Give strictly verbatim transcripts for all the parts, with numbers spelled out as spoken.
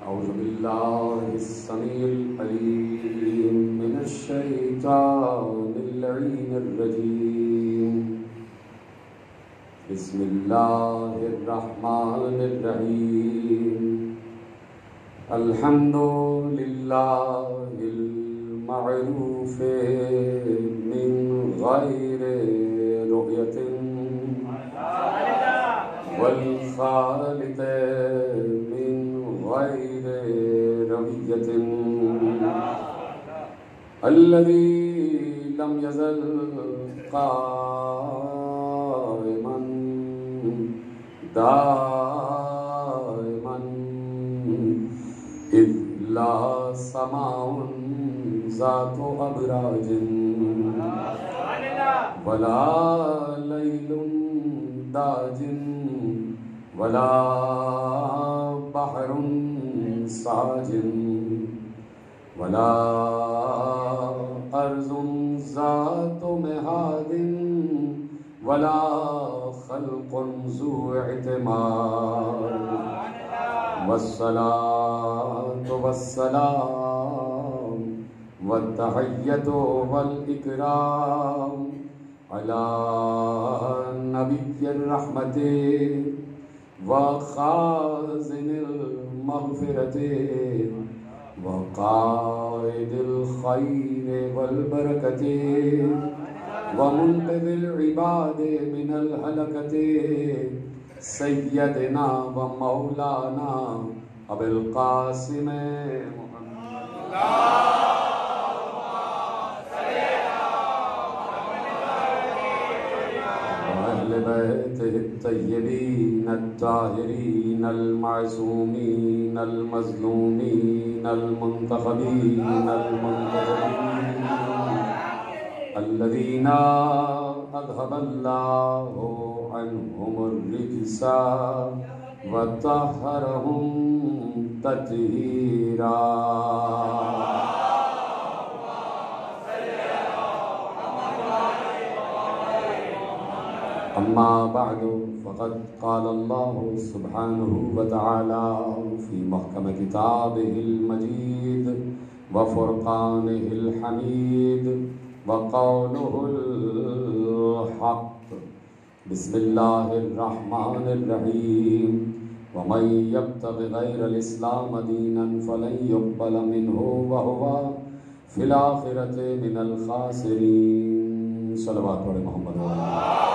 أعوذ بالله السميع العليم من الشيطان اللعين الرجيم. بسم الله الرحمن الرحيم. الحمد لله المعروف من غير رؤية والخالق من غير روية الذي لم يزل قائما دائما إذ لا سماء ذات أبراج ولا ليل داج ولا بحر ساجن ولا أرض ذات مهاد ولا خلق ذو اعتماد والصلاة والسلام والتحية والإكرام على نبي الرحمة وخازن المغفرة وقائد الخير والبركة ومنقذ العباد من الهلكة سيدنا ومولانا أبي القاسم محمد بيته الطيبين الطاهرين المعصومين المظلومين المنتخبين المنتخبين الذين أذهب الله عنهم الرجس وطهرهم تطهيرا. أما بعد فقد قال الله سبحانه وتعالى في محكم كتابه المجيد وفرقانه الحميد وقوله الحق. بسم الله الرحمن الرحيم. ومن يبتغ غير الإسلام دينا فلن يقبل منه وهو في الآخرة من الخاسرين. صلوات علی محمد و علی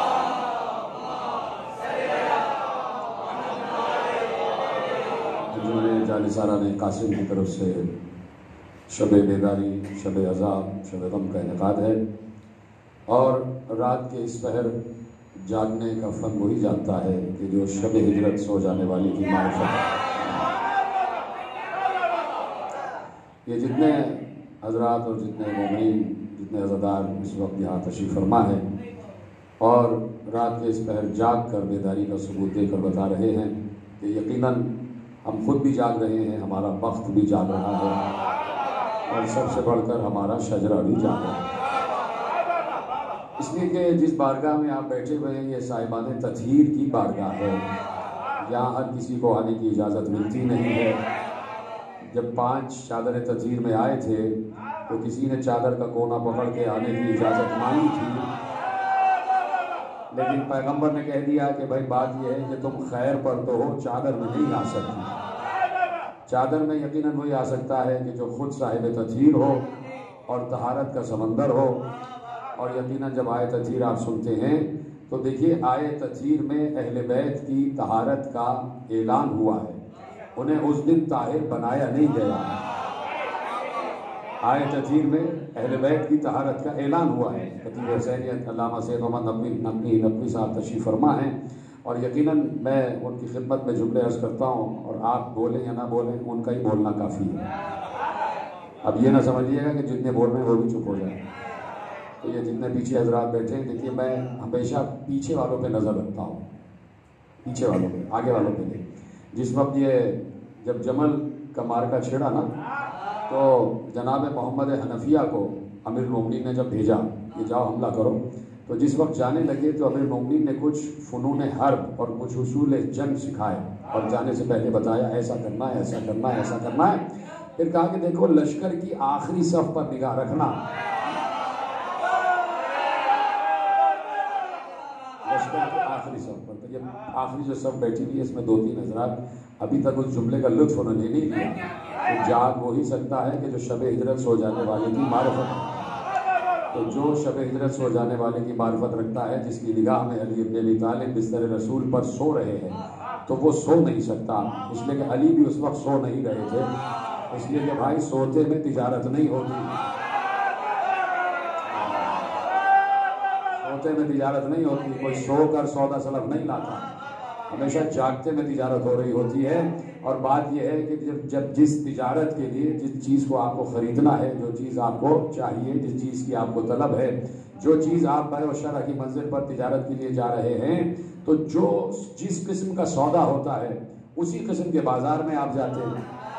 جالسارہ نے قاسم کی طرف سے شب بیداری، شب عذاب، شب غم کا انعقاد ہے، اور رات کے اس پہر جاگنے کا فن وہی جانتا ہے کہ جو شب ہجرت سو جانے والی کی معرفت ہے۔ یہ جتنے حضرات اور جتنے مومنین، جتنے عزادار اس وقت یہاں تشریف فرما ہے اور رات کے اس پہر جاگ کر بیداری کا ثبوت دے کر بتا رہے ہیں کہ یقیناً ہم خود بھی جاگ رہے ہیں، ہمارا وقت بھی جاگ رہا ہے، اور سب سے بڑھ کر ہمارا شجرہ بھی جاگ رہا ہے۔ اس لیے کہ جس بارگاہ میں آپ بیٹھے ہوئے ہیں یہ صاحبان تطہیر کی بارگاہ ہے، یہاں ہر کسی کو آنے کی اجازت ملتی نہیں ہے۔ جب پانچ چادر تطہیر میں آئے تھے تو کسی نے چادر کا کونا پکڑ کے آنے کی اجازت مانگی تھی، لیکن پیغمبر نے کہہ دیا کہ بھائی بات یہ ہے کہ تم خیر پر تو ہو، چادر میں نہیں آ سکتی۔ چادر میں یقیناً وہی آ سکتا ہے کہ جو خود صاحب تطہیر ہو اور طہارت کا سمندر ہو، اور یقیناً جب آئے تطہیر آپ سنتے ہیں تو دیکھیے آئے تطہیر میں اہل بیت کی طہارت کا اعلان ہوا ہے، انہیں اس دن طاہر بنایا نہیں گیا۔ آئے تطہیر میں اہل بیت کی طہارت کا اعلان ہوا ہے۔ خطیب حسینیت علامہ سید محمد نقوی نقوی نقوی صاحب تشریف فرما ہیں، اور یقیناً میں ان کی خدمت میں جملے عرض کرتا ہوں، اور آپ بولیں یا نہ بولیں ان کا ہی بولنا کافی ہے۔ اب یہ نہ سمجھیے گا کہ جتنے بول رہے ہیں وہ بھی چپ ہو جائیں۔ تو یہ جتنے پیچھے حضرات بیٹھے ہیں، دیکھیے میں ہمیشہ پیچھے والوں پہ نظر رکھتا ہوں، پیچھے والوں پہ، آگے والوں پہ نہیں۔ جس وقت یہ جب جمل کا مارکا چھڑا نا تو جناب محمد حنفیہ کو امیر المومنین نے جب بھیجا کہ جاؤ حملہ کرو، تو جس وقت جانے لگے تو امیر المومنین نے کچھ فنون حرب اور کچھ اصول جنگ سکھائے اور جانے سے پہلے بتایا ایسا کرنا ہے ایسا کرنا ہے ایسا کرنا ہے. پھر کہا کہ دیکھو لشکر کی آخری صف پر نگاہ رکھنا. لشکر کی آخری صف پر یہ آخری جو صف بیٹھی ہوئی ہے اس میں دو تین حضرات ابھی تک اس جملے کا لطف انہوں نے نہیں لیا. تو جاگ وہی سکتا ہے کہ جو شب ہجرت سو جانے والے کی معرفت، تو جو شب ہجرت سو جانے والے کی معرفت رکھتا ہے، جس کی نگاہ میں علی ابن ابی طالب بستر رسول پر سو رہے ہیں، تو وہ سو نہیں سکتا. اس لیے کہ علی بھی اس وقت سو نہیں رہے تھے. اس لیے کہ بھائی سوتے میں تجارت نہیں ہوتی، سوتے میں تجارت نہیں ہوتی. کوئی سو کر سودا سلف نہیں لاتا، ہمیشہ جاگتے میں تجارت ہو رہی ہوتی ہے. اور بات یہ ہے کہ جب جب جس تجارت کے لیے جس چیز کو آپ کو خریدنا ہے، جو چیز آپ کو چاہیے، جس چیز کی آپ کو طلب ہے، جو چیز آپ بیع و شرع کی منزل پر تجارت کے لیے جا رہے ہیں، تو جو جس قسم کا سودا ہوتا ہے اسی قسم کے بازار میں آپ جاتے ہیں.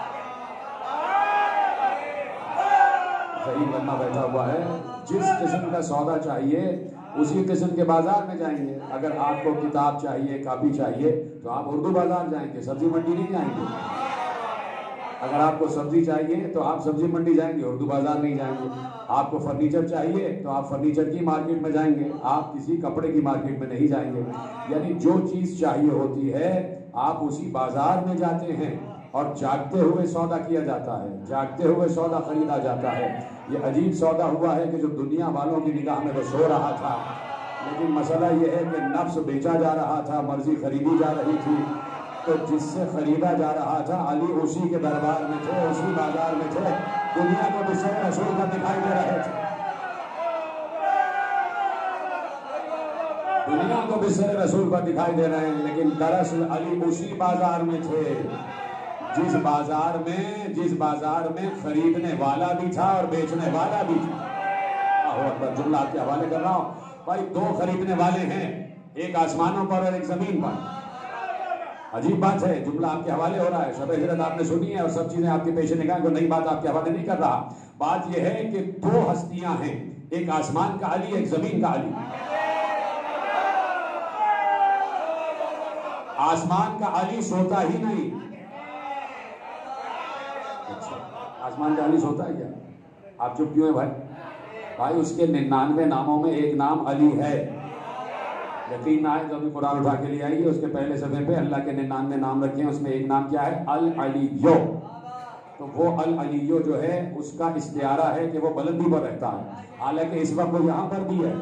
صحیح بننا بیٹھا ہوا ہے، جس قسم کا سودا چاہیے اسی قسم کے بازار میں جائیں گے. اگر آپ کو کتاب چاہیے، کاپی چاہیے، تو آپ اردو بازار جائیں گے، سبزی منڈی نہیں جائیں گے. اگر آپ کو سبزی چاہیے تو آپ سبزی منڈی جائیں گے، اردو بازار نہیں جائیں گے. آپ کو فرنیچر چاہیے تو آپ فرنیچر کی مارکیٹ میں جائیں گے، آپ کسی کپڑے کی مارکیٹ میں نہیں جائیں گے. یعنی جو چیز چاہیے ہوتی ہے آپ اسی بازار میں جاتے ہیں اور جاگتے ہوئے سودا کیا جاتا ہے، جاگتے ہوئے سودا خریدا جاتا ہے. یہ عجیب سودا ہوا ہے کہ جو دنیا والوں کی نگاہ میں تو سو رہا تھا، لیکن مسئلہ یہ ہے کہ نفس بیچا جا رہا تھا، مرضی خریدی جا رہی تھی. تو جس سے خریدا جا رہا تھا علی اسی کے دربار میں تھے، اسی بازار میں تھے، دنیا کو بستر رسول کا دکھائی دے رہے تھے. دنیا کو بستر رسول پر دکھائی دے رہے ہیں، لیکن دراصل علی اسی بازار میں تھے جس بازار میں جس بازار میں خریدنے والا بھی تھا اور بیچنے والا بھی تھا. جملہ آپ کے حوالے کر رہا ہوں. بھائی دو خریدنے والے ہیں، ایک آسمانوں پر اور ایک زمین پر. عجیب بات ہے، جملہ آپ کے حوالے ہو رہا ہے، شب ہجرت آپ نے سنی ہے اور سب چیزیں آپ کے پیش نگاہ، کوئی نئی بات آپ کے حوالے نہیں کر رہا. بات یہ ہے کہ دو ہستیاں ہیں، ایک آسمان کا علی، ایک زمین کا علی. آسمان کا علی سوتا ہی نہیں. آسمان کا علی سوتا ہے کیا؟ آپ چپ کیوں ہیں بھائی؟ بھائی اس کے ننانوے ناموں میں ایک نام علی ہے. یقین نہ ہے تو ابھی قرآن اٹھا کے لے آئیے، اس کے پہلے صفحے پہ اللہ کے ننانوے نام رکھے ہیں، اس میں ایک نام کیا ہے؟ العلیو. تو وہ العلیو جو ہے اس کا استعارہ ہے کہ وہ بلندی پر رہتا ہے، حالانکہ اس وقت وہ یہاں پر بھی ہے.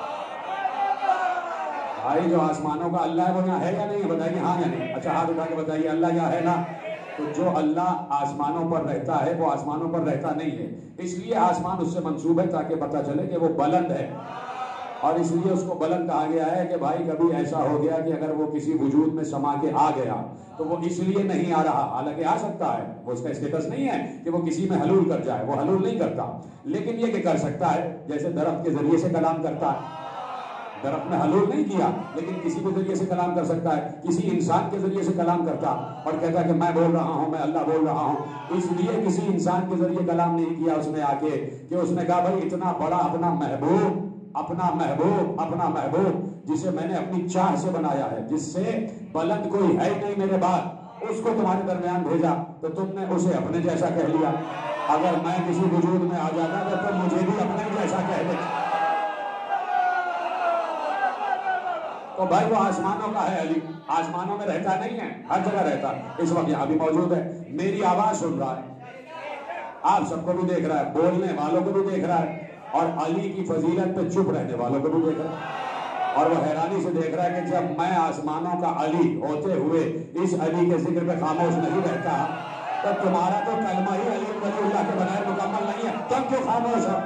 بھائی جو آسمانوں کا اللہ ہے وہ یہاں ہے یا نہیں ہے؟ بتائیے ہاں یا نہیں. اچھا ہاتھ اٹھا کے بتائیے اللہ یہاں ہے نا. تو جو اللہ آسمانوں پر رہتا ہے وہ آسمانوں پر رہتا نہیں ہے، اس لیے آسمان اس سے منسوب ہے تاکہ پتہ چلے کہ وہ بلند ہے. اور اس لیے اس کو بلند کہا گیا ہے کہ بھائی کبھی ایسا ہو گیا کہ اگر وہ کسی وجود میں سما کے آ گیا تو وہ اس لیے نہیں آ رہا، حالانکہ آ سکتا ہے، وہ اس کا اسٹیٹس نہیں ہے کہ وہ کسی میں حلول کر جائے، وہ حلول نہیں کرتا، لیکن یہ کہ کر سکتا ہے. جیسے درخت کے ذریعے سے کلام کرتا ہے، درخت میں حلول نہیں کیا لیکن کسی کے ذریعے سے کلام کر سکتا ہے. کسی انسان کے ذریعے سے کلام کرتا اور کہتا کہ میں بول رہا ہوں، میں اللہ بول رہا ہوں. اس لیے کسی انسان کے ذریعے کلام نہیں کیا اس نے آ کے کہ اس نے کہا بھائی اتنا بڑا اپنا محبوب اپنا محبوب اپنا محبوب جسے میں نے اپنی چاہ سے بنایا ہے، جس سے بلند کوئی ہے نہیں میرے بعد، اس کو تمہارے درمیان بھیجا تو تم نے اسے اپنے جیسا کہہ لیا. اگر میں کسی وجود میں آ جاتا تو تم مجھے بھی اپنے جیسا کہہ دیتا. تو بھائی وہ آسمانوں کا ہے علی، آسمانوں میں رہتا نہیں ہے، ہر جگہ رہتا. اس وقت یہاں بھی موجود ہے، میری آواز سن رہا ہے، آپ سب کو بھی دیکھ رہا ہے، بولنے والوں کو بھی دیکھ رہا ہے، اور علی کی فضیلت پہ چپ رہنے والوں کو بھی دیکھ رہا ہے. اور وہ حیرانی سے دیکھ رہا ہے کہ جب میں آسمانوں کا علی ہوتے ہوئے اس علی کے ذکر پہ خاموش نہیں رہتا تو تمہارا تو کلمہ ہی علی ولی اللہ کے بغیر مکمل نہیں ہے، تم کیوں خاموش ہو؟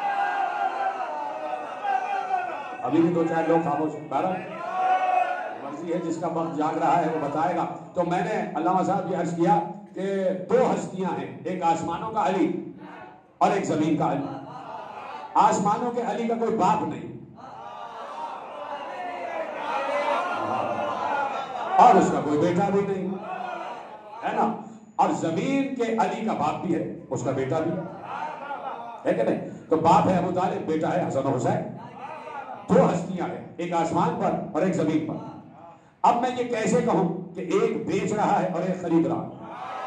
ابھی بھی دو چار لوگ خاموش ہیں. بہرحال مرضی ہے، جس کا وقت جاگ رہا ہے وہ بتائے گا. تو میں نے علامہ صاحب یہ عرض کیا کہ دو ہستیاں ہیں، ایک آسمانوں کا علی اور ایک زمین کا علی. آسمانوں کے علی کا کوئی باپ نہیں اور اس کا کوئی بیٹا بھی نہیں ہے نا. اور زمین کے علی کا باپ بھی ہے، اس کا بیٹا بھی ہے کہ نہیں. تو باپ ہے ابو طالب، بیٹا ہے حسن و حسین. دو ہستیاں ہیں، ایک آسمان پر اور ایک زمین پر. اب میں یہ کیسے کہوں کہ ایک بیچ رہا ہے اور ایک خرید رہا ہے؟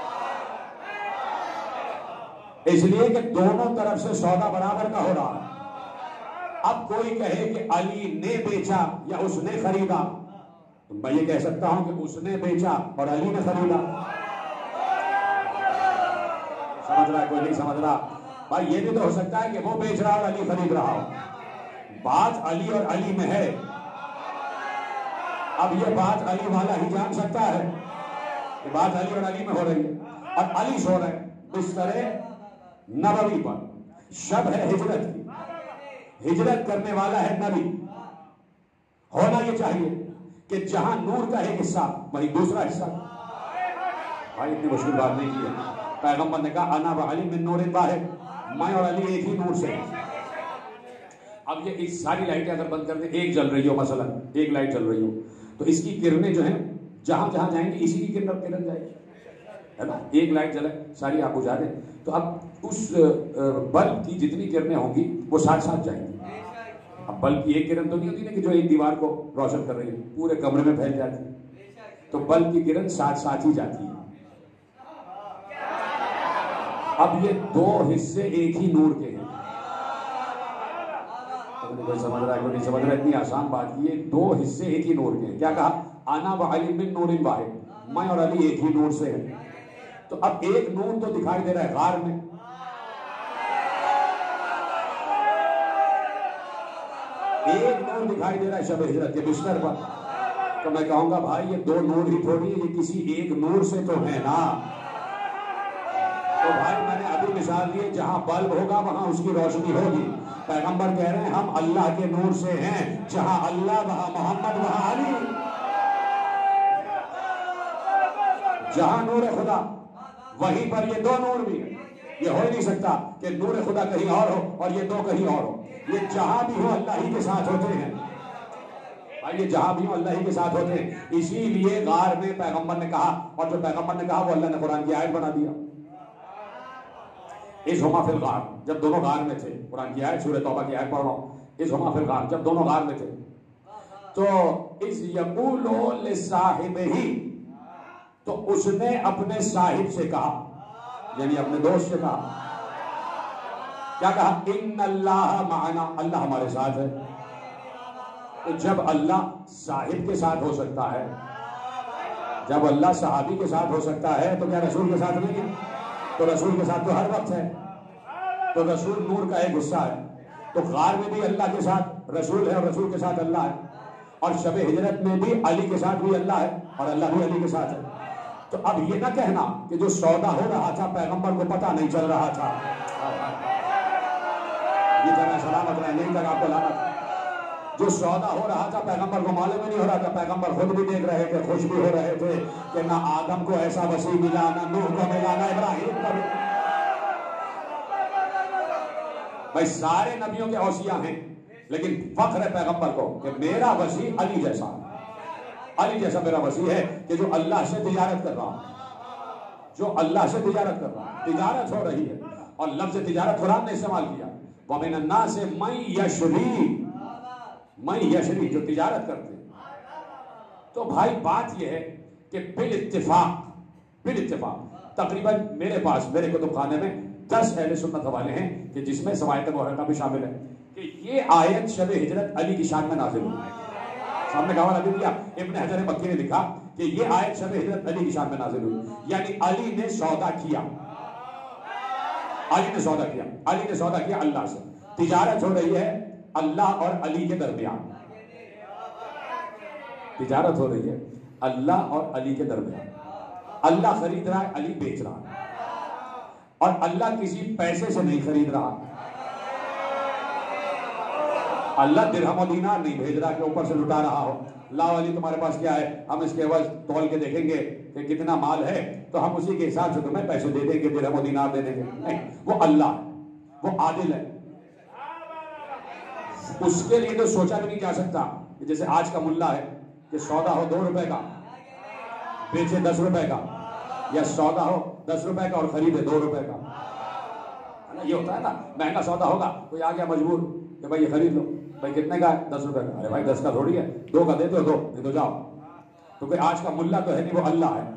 اس لیے کہ دونوں طرف سے سودا برابر کا ہو رہا ہے. اب کوئی کہے کہ علی نے بیچا یا اس نے خریدا، تو میں یہ کہہ سکتا ہوں کہ اس نے بیچا اور علی نے خریدا. سمجھ رہا ہے کوئی نہیں سمجھ رہا؟ بھائی یہ بھی تو ہو سکتا ہے کہ وہ بیچ رہا اور علی خرید رہا ہو. بات علی اور علی میں ہے. اب یہ بات علی والا ہی جان سکتا ہے کہ بات علی اور علی میں ہو رہی ہے. اور علی سو رہے بستر نبوی پر، شب ہے ہجرت کی، ہجرت کرنے والا ہے نبی. ہونا یہ چاہیے کہ جہاں نور کا ایک حصہ وہی دوسرا حصہ. بھائی اتنی مشکل بات نہیں کی ہے. پیغمبر نے کہا انا و علی من نور واحد، میں اور علی ایک ہی نور سے ہیں. اب یہ اس ساری لائٹیں اگر بند کر دیں، ایک جل رہی ہو مثلا، ایک لائٹ جل رہی ہو، تو اس کی کرنیں جو ہیں جہاں جہاں جائیں گی اسی کی کرن کرن جائے گی، ہے نا. ایک لائٹ جلے ساری آپ بجھا دیں تو اب اس بلب کی جتنی کرنیں ہوں گی وہ ساتھ ساتھ جائیں گی. اب بلب کی ایک کرن تو نہیں ہوتی نا کہ جو ایک دیوار کو روشن کر رہی ہے، پورے کمرے میں پھیل جاتی ہے. تو بلب کی کرن ساتھ ساتھ ہی جاتی ہے. اب یہ دو حصے ایک ہی نور کے ہیں. کوئی سمجھ رہا ہے کوئی نہیں سمجھ رہا؟ اتنی آسان بات کی. یہ دو حصے ایک ہی نور کے ہیں. کیا کہا؟ انا و علی من نور واحد، میں اور علی ایک ہی نور سے ہیں. تو اب ایک نور تو دکھائی دے رہا ہے غار میں، ایک نور دکھائی دے رہا ہے شب ہجرت کے بستر پر. تو میں کہوں گا بھائی یہ دو نور ہی تھوڑی ہے، یہ کسی ایک نور سے تو ہے نا. تو بھائی میں نے ابھی مثال دی، جہاں بلب ہوگا وہاں اس کی روشنی ہوگی. پیغمبر کہہ رہے ہیں ہم اللہ کے نور سے ہیں، جہاں اللہ وہاں محمد وہاں علی. جہاں نور خدا وہیں پر یہ دو نور بھی ہیں. یہ ہو ہی نہیں سکتا کہ نور خدا کہیں اور ہو اور یہ دو کہیں اور ہو. یہ جہاں بھی ہو اللہ ہی کے ساتھ ہوتے ہیں. یہ جہاں بھی ہو اللہ ہی کے ساتھ ہوتے ہیں. اسی لیے غار میں پیغمبر نے کہا، اور جو پیغمبر نے کہا وہ اللہ نے قرآن کی آیت بنا دیا. اس ہما فی الغار، جب دونوں غار میں تھے، قرآن کی آیت سورہ توبہ کی آیت پڑھ رہا ہوں. اس ہما فی الغار، جب دونوں غار میں تھے تو اس یقولو لصاحبہ، تو اس نے اپنے صاحب سے کہا، یعنی اپنے دوست سے کہا. کیا کہا؟ ان اللہ معنا، اللہ ہمارے ساتھ ہے. تو جب اللہ صاحب کے ساتھ ہو سکتا ہے، جب اللہ صحابی کے ساتھ ہو سکتا ہے، تو کیا رسول کے ساتھ نہیں ہے؟ تو رسول کے ساتھ تو ہر وقت ہے. تو رسول نور کا ایک حصہ ہے. تو غار میں بھی اللہ کے ساتھ رسول ہے اور رسول کے ساتھ اللہ ہے. اور شب ہجرت میں بھی علی کے ساتھ بھی اللہ ہے اور اللہ بھی علی کے ساتھ ہے. تو اب یہ نہ کہنا کہ جو سودا ہو رہا تھا پیغمبر کو پتہ نہیں چل رہا تھا. یہ جگہ سلامت رہے، نہیں تک آپ کو لعنت. جو سودا ہو رہا تھا پیغمبر کو معلوم نہیں ہو رہا تھا. پیغمبر خود بھی دیکھ رہے تھے، خوش بھی ہو رہے تھے کہ نہ آدم کو ایسا وسیع ملا، نہ نوح کو ملا، نہ ابراہیم کو ملا. بھائی سارے نبیوں کے اوصیاء ہیں، لیکن فخر ہے پیغمبر کو کہ میرا وسیع علی جیسا، علی جیسا میرا وسیع ہے کہ جو اللہ سے تجارت کر رہا، جو اللہ سے تجارت کر رہا. تجارت ہو رہی ہے اور لفظ تجارت قرآن نے استعمال کیا. وَمِنَ النَّاسِ مَن يَشْرِي، مَن يَشْرِي، جو تجارت کرتے. تو بھائی بات یہ ہے کہ بالاتفاق، بالاتفاق تقریباً میرے پاس میرے کتب خانے میں دس اہل سنت حوالے ہیں کہ جس میں سوایت محرقہ بھی شامل ہے کہ یہ آیت شب ہجرت علی کی شان میں نازل ہوئی. سامنے کا حوالہ بھی دیا، ابن حجر مکی نے لکھا کہ یہ آیت شب ہجرت علی کی شان میں نازل ہوئی. یعنی علی نے سودا کیا، علی نے سودا کیا، علی نے سودا کیا اللہ سے. تجارت ہو رہی ہے اللہ اور علی کے درمیان، تجارت ہو رہی ہے اللہ اور علی کے درمیان. اللہ خرید رہا ہے، علی بیچ رہا ہے. اور اللہ کسی پیسے سے نہیں خرید رہا. اللہ درہم و دینار نہیں بھیج رہا کہ اوپر سے لٹا رہا ہو. لاؤ علی تمہارے پاس کیا ہے، ہم اس کے عوض تول کے دیکھیں گے کہ کتنا مال ہے تو ہم اسی کے حساب سے تمہیں پیسے دے دیں گے، درہم و دینار دے دیں گے. نہیں، وہ اللہ ہے، وہ عادل ہے. اس کے لیے تو سوچا بھی نہیں جا سکتا کہ جیسے آج کا ملا ہے کہ سودا ہو دو روپے کا بیچے دس روپے کا، یا سودا ہو دس روپے کا اور خریدے دو روپے کا. یہ ہوتا ہے نا، مہنگا سودا ہوگا کوئی آ گیا مجبور کہ بھائی یہ خرید لو، بھائی کتنے کا ہے؟ دس روپے کا. ارے بھائی دس کا تھوڑی ہے, دو کا دے دو, دو دے دو جاؤ. تو کوئی آج کا ملا تو ہے نہیں, وہ اللہ ہے.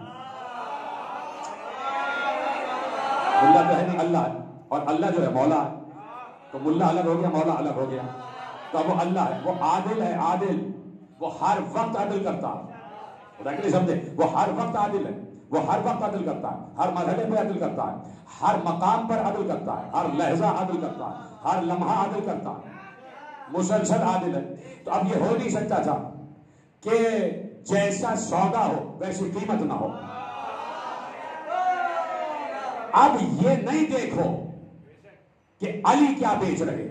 ملا تو ہے نہیں, اللہ ہے. اور اللہ جو ہے مولا ہے. تو ملا الگ ہو گیا, مولا الگ ہو گیا. تو وہ اللہ ہے, وہ عادل ہے. عادل وہ ہر وقت عدل کرتا ہے. نہیں سمجھے, وہ ہر وقت عادل ہے. وہ ہر وقت عدل کرتا ہے, ہر مرحلے پہ عدل کرتا ہے, ہر مقام پر عدل کرتا ہے, ہر لہجہ عدل کرتا ہے, ہر لمحہ عدل کرتا ہے, مسلسل عادل ہے. تو اب یہ ہو نہیں سکتا تھا کہ جیسا سودا ہو ویسی قیمت نہ ہو. اب یہ نہیں دیکھو کہ علی کیا بیچ رہے,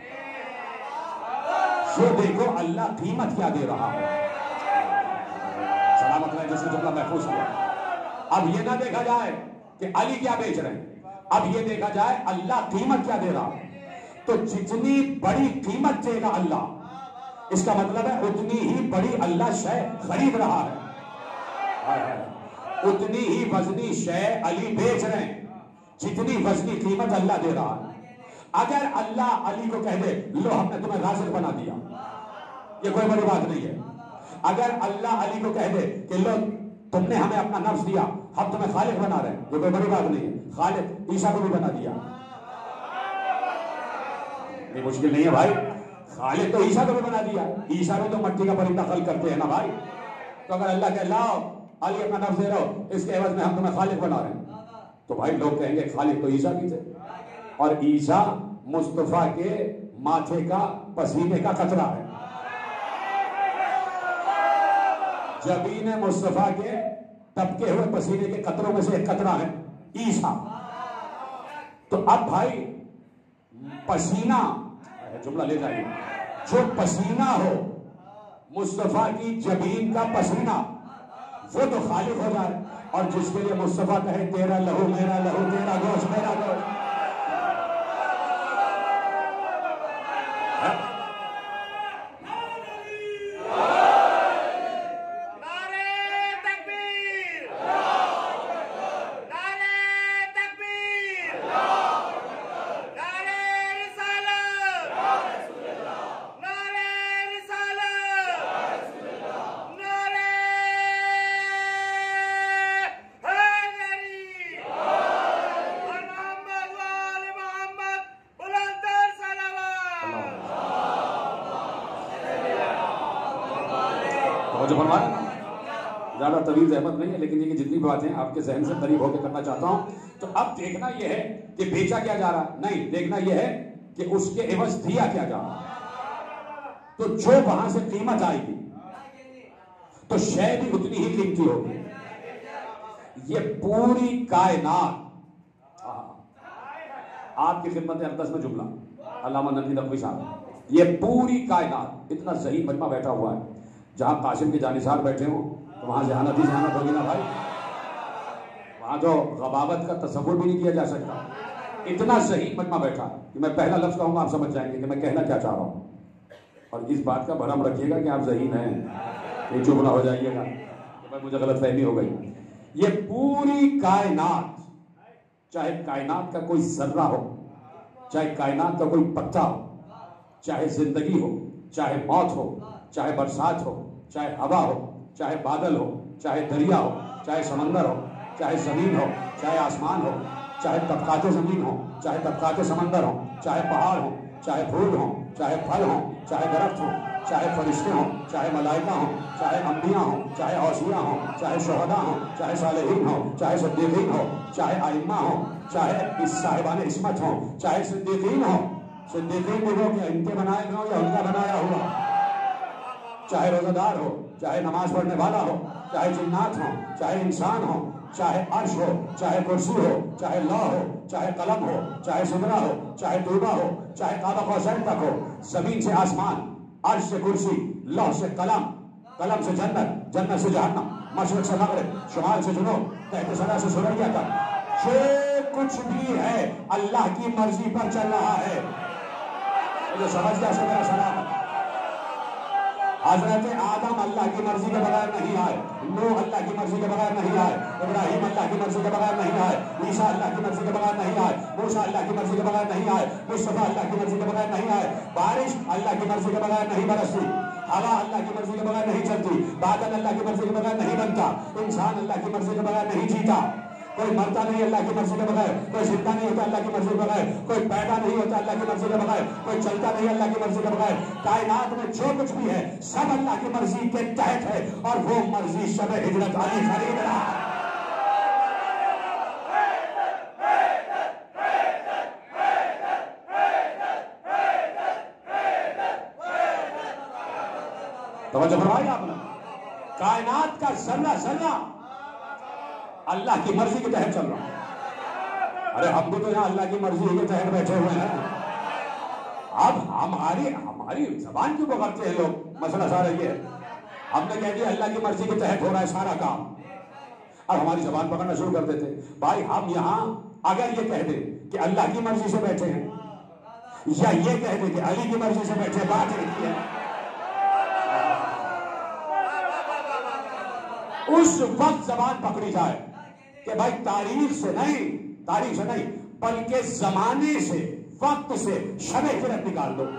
یہ دیکھو اللہ قیمت کیا دے رہا ہے. سلامت رہے جیسے جملہ محفوظ کیا. اب یہ نہ دیکھا جائے کہ علی کیا بیچ رہے ہیں, اب یہ دیکھا جائے اللہ قیمت کیا دے رہا ہے. تو جتنی بڑی قیمت دے گا اللہ, اس کا مطلب ہے اتنی ہی بڑی اللہ شے خرید رہا ہے. اتنی ہی وزنی شے علی بیچ رہے ہیں جتنی وزنی قیمت اللہ دے رہا ہے. اگر اللہ علی کو کہہ دے لو ہم نے تمہیں رازق بنا دیا, یہ کوئی بڑی بات نہیں ہے. اگر اللہ علی کو کہہ دے کہ لو تم نے ہمیں اپنا نفس دیا, ہم تمہیں خالق بنا رہے ہیں, یہ کوئی بڑی بات نہیں ہے. خالق عیسیٰ کو بھی بنا دیا, یہ مشکل نہیں ہے بھائی. خالق تو عیسیٰ کو بھی بنا دیا. عیسیٰ کو تو مٹی کا پرندہ خلق کرتے ہیں نا بھائی. تو اگر اللہ کہ لاؤ علی اپنا نفس دے رہا ہو, اس کے عوض میں ہم تمہیں خالق بنا رہے ہیں, تو بھائی لوگ کہیں گے خالق تو عیسیٰ کی تھے, اور عیسیٰ مصطفیٰ کے ماتھے کا پسینے کا قطرہ ہے. جبین مصطفیٰ کے ٹپکے ہوئے پسینے کے قطروں میں سے ایک قطرہ ہے عیسیٰ. تو اب بھائی پسینہ, جملہ لے جائیے, جو پسینہ ہو مصطفیٰ کی جبین کا پسینہ, وہ تو خالق ہو جائے. اور جس کے لیے مصطفیٰ کہے تیرا لہو میرا لہو, تیرا گوشت میرا گوشت. زیادہ طویل زحمت نہیں ہے, لیکن یہ کہ جتنی باتیں آپ کے ذہن سے قریب ہو کے کرنا چاہتا ہوں. تو اب دیکھنا یہ ہے کہ بیچا کیا جا رہا, نہیں دیکھنا یہ ہے کہ اس کے عوض دیا کیا جا رہا. تو جو وہاں سے قیمت آئے گی تو شے بھی اتنی ہی قیمتی ہوگی. یہ پوری کائنات, آپ کی خدمت اقدس میں جملہ علامہ نقوی نقوی صاحب, یہ پوری کائنات اتنا صحیح مجمع بیٹھا ہوا ہے, جہاں قاسم کے جانثار بیٹھے ہوں تو وہاں ذہانت ہی ذہانت ہوگی نا بھائی. وہاں تو غباوت کا تصور بھی نہیں کیا جا سکتا. اتنا صحیح مجمع بیٹھا کہ میں پہلا لفظ کہوں گا آپ سمجھ جائیں گے کہ میں کہنا کیا چاہ رہا ہوں. اور اس بات کا بھرم رکھیے گا کہ آپ ذہین ہیں, یہ چپ نہ ہو جائیے گا کہ مجھے غلط فہمی ہو گئی. یہ پوری کائنات, چاہے کائنات کا کوئی ذرہ ہو, چاہے کائنات کا کوئی پتا ہو, چاہے زندگی ہو, چاہے موت ہو, چاہے برسات ہو, چاہے ہوا ہو, چاہے بادل ہو, چاہے دریا ہو, چاہے سمندر ہو, چاہے زمین ہو, چاہے آسمان ہو, چاہے طبقات زمین ہو, چاہے طبقات سمندر ہو, چاہے پہاڑ ہو, چاہے پھول ہو, چاہے پھل ہو, چاہے درخت ہو, چاہے فرشتے ہوں, چاہے ملائکہ ہوں, چاہے انبیاء ہوں, چاہے اوصیاء ہوں, چاہے شہداء ہوں, چاہے صالحین ہوں, چاہے صدیقین ہوں, چاہے ائمہ ہوں, چاہے صاحبان عصمت ہوں, چاہے صدیقین ہوں. صدیقین بھی ہو کیا ان کے بنائے گئے ہو یا ان کا بنایا ہوا, چاہے روزہ دار ہو, چاہے نماز پڑھنے والا ہو, چاہے جنات ہو, چاہے انسان ہو, چاہے عرش ہو, چاہے کرسی ہو, چاہے لوح ہو, چاہے قلم ہو, چاہے سدرہ ہو, چاہے طوبہ ہو, چاہے قاب قوسین تک ہو, زمین سے آسمان, عرش سے کرسی, لوح سے قلم, قلم سے جنت, جنت سے جہنم, مشرق سے مغرب, شمال سے جنوب, تحت ثری سے ثریا تک, جو کچھ بھی ہے اللہ کی مرضی پر چل رہا ہے. مجھے سمجھ گیا سے میرا سلام. حضرت آدم اللہ کی مرضی کے بغیر نہیں آئے، نوح اللہ کی مرضی کے بغیر نہیں آئے، ابراہیم اللہ کی مرضی کے بغیر نہیں آئے، عیسیٰ اللہ کی مرضی کے بغیر نہیں آئے، موسیٰ اللہ کی مرضی کے بغیر نہیں آئے، مصطفیٰ اللہ کی مرضی کے بغیر نہیں آئے، بارش اللہ کی مرضی کے بغیر نہیں برستی، ہوا اللہ کی مرضی کے بغیر نہیں چلتی، بادل اللہ کی مرضی کے بغیر نہیں بنتا، انسان اللہ کی مرضی کے بغیر نہیں جیتا، کوئی مرتا نہیں اللہ کی مرضی کے بغیر، کوئی زندہ نہیں ہوتا اللہ کی مرضی کے بغیر، کوئی پیدا نہیں ہوتا اللہ کی مرضی کے بغیر، کوئی چلتا نہیں اللہ کی مرضی کے بغیر، کائنات میں جو کچھ بھی ہے سب اللہ کی مرضی کے تحت ہے، اور وہ مرضی شب ہجرت علی خرید رہا ہے۔ توجہ فرمائی آپ نے، کائنات کا ذرہ ذرہ اللہ کی مرضی کے تحت چل رہا ہے۔ ارے ہم کو تو یہاں اللہ کی مرضی کے تحت بیٹھے ہوئے ہیں، اب ہماری ہماری زبان کیوں پکڑتے ہیں لوگ؟ مسئلہ سارا یہ ہے، ہم نے کہہ دیا اللہ کی مرضی کے تحت ہو رہا ہے سارا کام، اب ہماری زبان پکڑنا شروع کر دیتے۔ بھائی ہم یہاں اگر یہ کہہ دیں کہ اللہ کی مرضی سے بیٹھے ہیں، یا یہ کہہ دیں کہ علی کی مرضی سے بیٹھے، بات ایک ہے۔ اس وقت زبان پکڑی جائے کہ بھائی تاریخ سے نہیں، تاریخ سے نہیں بلکہ زمانے سے، وقت سے شب ہجرت نکال دو،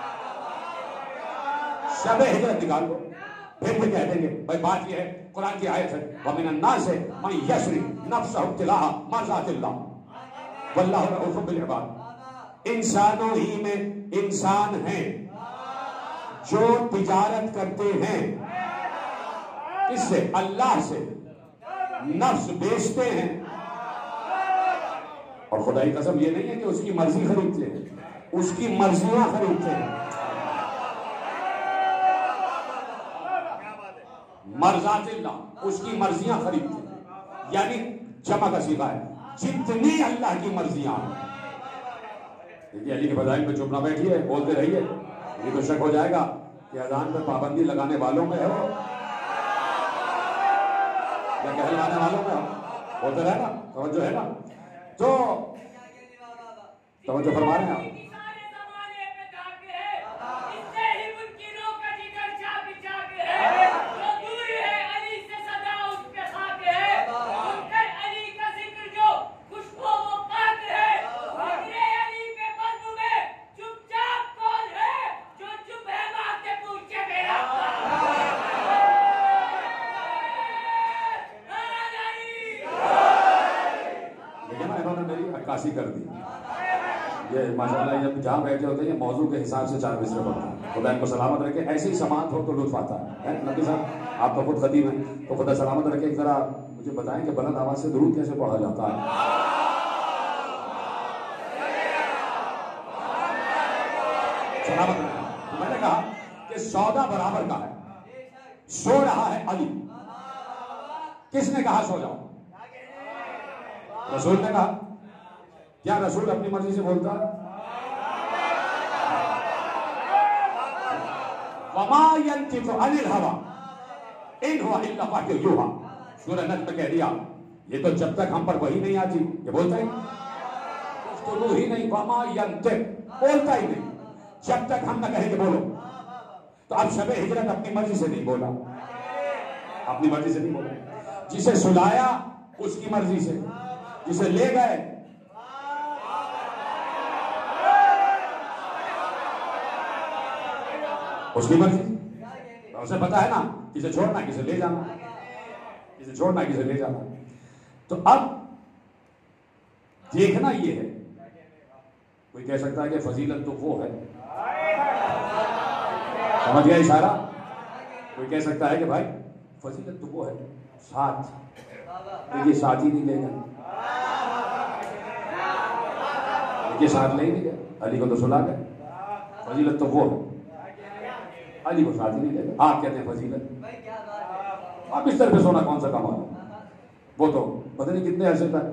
شب ہجرت نکال دو، پھر بھی کہہ دیں گے بھائی بات یہ ہے، قرآن کی آیت ہے وَمِنَ النَّاسِ مَن يَشْرِي نَفْسَهُ ابْتِغَاءَ مَرْضَاتِ اللَّهِ وَاللَّهُ رَءُوفٌ بِالْعِبَادِ۔ انسانوں ہی میں انسان ہیں جو تجارت کرتے ہیں، اس سے اللہ سے نفس بیچتے ہیں، اور خدائی قسم یہ نہیں ہے کہ اس کی مرضی خریدتے ہیں، اس کی مرضیاں خریدتے ہیں۔ مرضات اللہ، اس کی مرضیاں خریدتے ہیں، یعنی جمع کا صیغہ ہے، جتنی اللہ کی مرضیاں ہیں۔ دیکھیے علی کے فضائل پہ چپ نہ بیٹھیے، بولتے رہیے، یہ تو شک ہو جائے گا کہ اذان پہ پابندی لگانے والوں میں ہو یا کہلوانے والوں میں ہو، ہوتے رہے نا، توجہ ہے نا، تو توجہ فرما رہے ہیں آپ۔ عکاسی کر دی، یہ ماشاءاللہ جب جہاں بیٹھے ہوتے ہیں یہ موضوع کے حساب سے چار مصرے پڑھتا ہے۔ خدا ان کو سلامت رکھے، ایسی ہی سماعت ہو تو لطف آتا ہے۔ نبی صاحب آپ تو خود خطیب ہیں، تو خدا سلامت رکھے، ایک ذرا مجھے بتائیں کہ بلند آواز سے درود کیسے پڑھا جاتا ہے؟ سلامت رکھے۔ میں نے کہا کہ سودا برابر کا ہے، سو رہا ہے علی، کس نے کہا سو جاؤ؟ رسول نے کہا۔ کیا رسول اپنی مرضی سے بولتا ہے؟ وَمَا يَنْتِقُ عَنِ الْهَوَىٰ إِنْ هُوَ إِلَّا وَحْيٌ يُوحَىٰ۔ سورہ نجم میں کہہ دیا یہ تو جب تک ہم پر وحی نہیں آتی یہ بولتا ہی گفتگو ہی نہیں، وَمَا يَنْتِقُ بولتا ہی نہیں، جب تک ہم نہ کہیں کہ بولو۔ تو اب شب ہجرت اپنی مرضی سے نہیں بولا، اپنی مرضی سے نہیں بولا، جسے سلایا اس کی مرضی سے، جسے لے گئے اس کی مرضی، اسے پتا ہے نا کسے چھوڑنا کسے لے جانا، کسے چھوڑنا کسے لے جانا۔ تو اب دیکھنا یہ ہے، کوئی کہہ سکتا ہے کہ فضیلت تو وہ ہے، سمجھ گیا اشارہ؟ کوئی کہہ سکتا ہے کہ بھائی فضیلت تو وہ ہے ساتھ، یہ ساتھ ہی نہیں لے گا، یہ ساتھ لے نہیں گئے، علی کو تو سلا گئے، فضیلت تو وہ ہے، علی کو ساتھ ہی نہیں لے گا۔ آپ کہتے ہیں فضیلت، آپ بستر پہ سونا کون سا کام ہے؟ وہ تو پتہ نہیں کتنے عرصے تک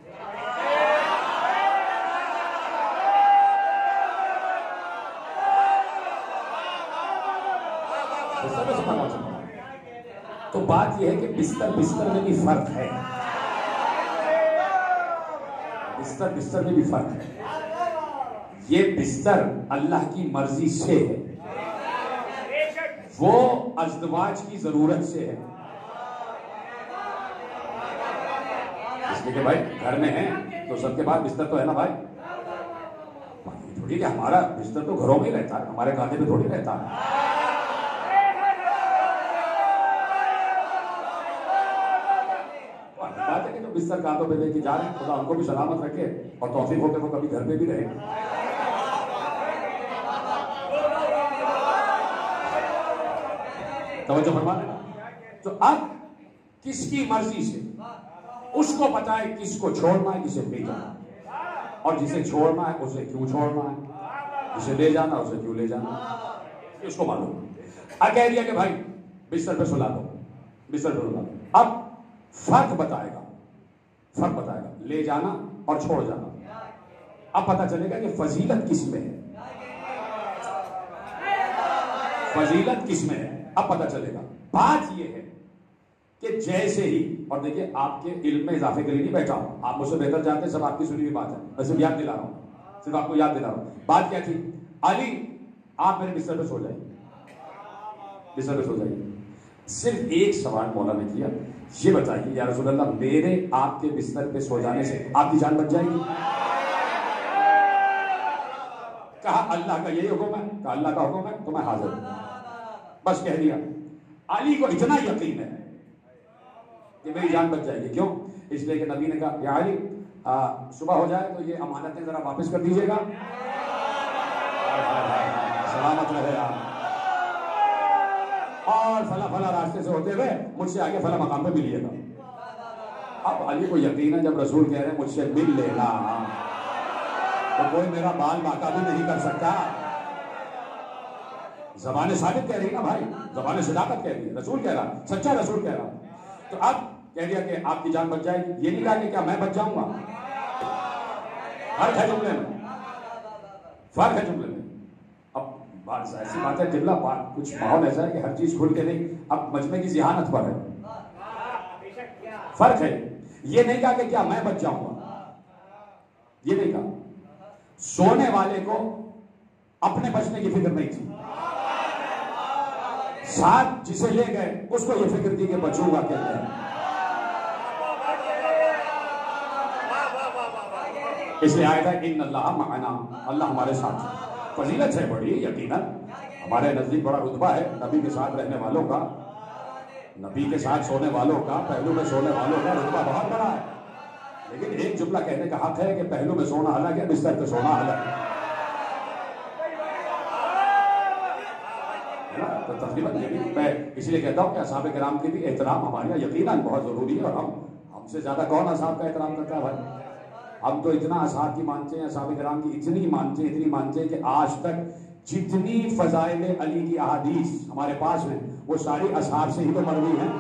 بستر پہ سونا کون سا کام ہے؟ تو بات یہ ہے کہ بستر بستر میں بھی فرق ہے، بستر بستر میں بھی فرق ہے۔ یہ بستر اللہ کی مرضی سے ہے، وہ ازدواج کی ضرورت سے ہے، اس لیے کہ بھائی گھر میں ہیں تو سب کے بعد بستر تو ہے نا بھائی، تھوڑی کہ ہمارا بستر تو گھروں میں ہی رہتا ہے، ہمارے کاندھے پہ تھوڑی رہتا ہے۔ بات ہے کہ جو بستر کاندھوں پہ لے کے جا رہے ہیں خدا ان کو بھی سلامت رکھے اور توفیق ہو کے وہ کبھی گھر پہ بھی رہے۔ توجہ فرما لینا۔ تو اب کس کی مرضی سے اس کو پتا ہے کس کو چھوڑنا ہے کسے نہیں جانا، اور جسے چھوڑنا ہے اسے کیوں چھوڑنا ہے، جسے لے جانا اسے کیوں لے جانا، اس کو معلوم۔ اب کہہ دیا کہ بھائی بستر پہ سلا دو، بستر پہ سلا دو۔ اب فرق بتائے گا، فرق بتائے گا لے جانا اور چھوڑ جانا۔ اب پتا چلے گا کہ فضیلت کس میں ہے، فضیلت کس میں ہے، اب پتا چلے گا۔ بات یہ ہے کہ جیسے ہی، اور دیکھیے آپ کے علم میں اضافے کے لیے نہیں بیٹھا ہوں، آپ مجھ سے بہتر جانتے ہیں، سب آپ کی سنی ہوئی بات ہے، میں صرف یاد دلا رہا ہوں، صرف آپ کو یاد دلا رہا ہوں۔ بات کیا تھی؟ علی آپ میرے بستر پہ سو جائیے، بستر پہ سو جائیے۔ صرف ایک سوال مولا نے کیا، یہ بتائیے یا رسول اللہ میرے آپ کے بستر پہ سو جانے سے آپ کی جان بچ جائے گی؟ کہا اللہ کا یہی حکم ہے، کہا اللہ کا حکم ہے تو میں حاضر ہوں، بس کہہ دیا۔ علی کو اتنا یقین ہے کہ میری جان بچ جائے گی، کیوں؟ اس لیے کہ نبی نے کہا یا علی صبح ہو جائے تو یہ امانتیں ذرا واپس کر دیجیے گا، سلامت رہے آپ، اور فلاں فلاں راستے سے ہوتے ہوئے مجھ سے آگے فلاں مقام پہ ملیے گا۔ اب علی کو یقین ہے جب رسول کہہ رہے ہیں مجھ سے مل لینا تو کوئی میرا بال باقا بھی نہیں کر سکتا۔ زبان ثابت کہہ رہی نا بھائی، زبان صداقت کہہ رہی ہے، رسول کہہ رہا، سچا رسول کہہ رہا۔ تو اب کہہ دیا کہ آپ کی جان بچ جائے گی، یہ نہیں کہا کہ کیا میں بچ جاؤں گا۔ فرق ہے جملے میں، فرق ہے جملے میں۔ اب بات ایسی بات ہے جملہ بات کچھ ماحول ایسا ہے کہ ہر چیز کھل کے نہیں، اب مجمع کی ذہانت پر ہے، فرق ہے۔ یہ نہیں کہا کہ کیا میں بچ جاؤں گا، یہ نہیں کہا۔ سونے والے کو اپنے بچنے کی فکر نہیں تھی، ساتھ جسے لے گئے اس کو یہ فکر تھی کہ بچوں گا کیا ہے۔ اس لیے آیت ہے ان اللہ معنا، اللہ ہمارے ساتھ ہے۔ فضیلت ہے بڑی، یقیناً ہمارے نزدیک بڑا رتبہ ہے نبی کے ساتھ رہنے والوں کا، نبی کے ساتھ سونے والوں کا، پہلو میں سونے والوں کا رتبہ بہت بڑا ہے۔ لیکن ایک جملہ کہنے کا حق ہے کہ پہلو میں سونا الگ ہے، بستر پہ سونا الگ ہے۔ تو تقریباً میں اسی لیے کہتا ہوں کہ اصحاب کرام کی بھی احترام ہمارے یہاں یقیناً بہت ضروری ہے، اور ہم ہم سے زیادہ کون اصحاب کا احترام کرتا ہے بھائی؟ ہم تو اتنا اصحاب کی مانتے ہیں، اصحاب کرام کی اتنی مانتے ہیں اتنی مانتے ہیں کہ آج تک جتنی فضائل علی کی احادیث ہمارے پاس ہیں وہ ساری اصحاب سے ہی تو مروی ہیں۔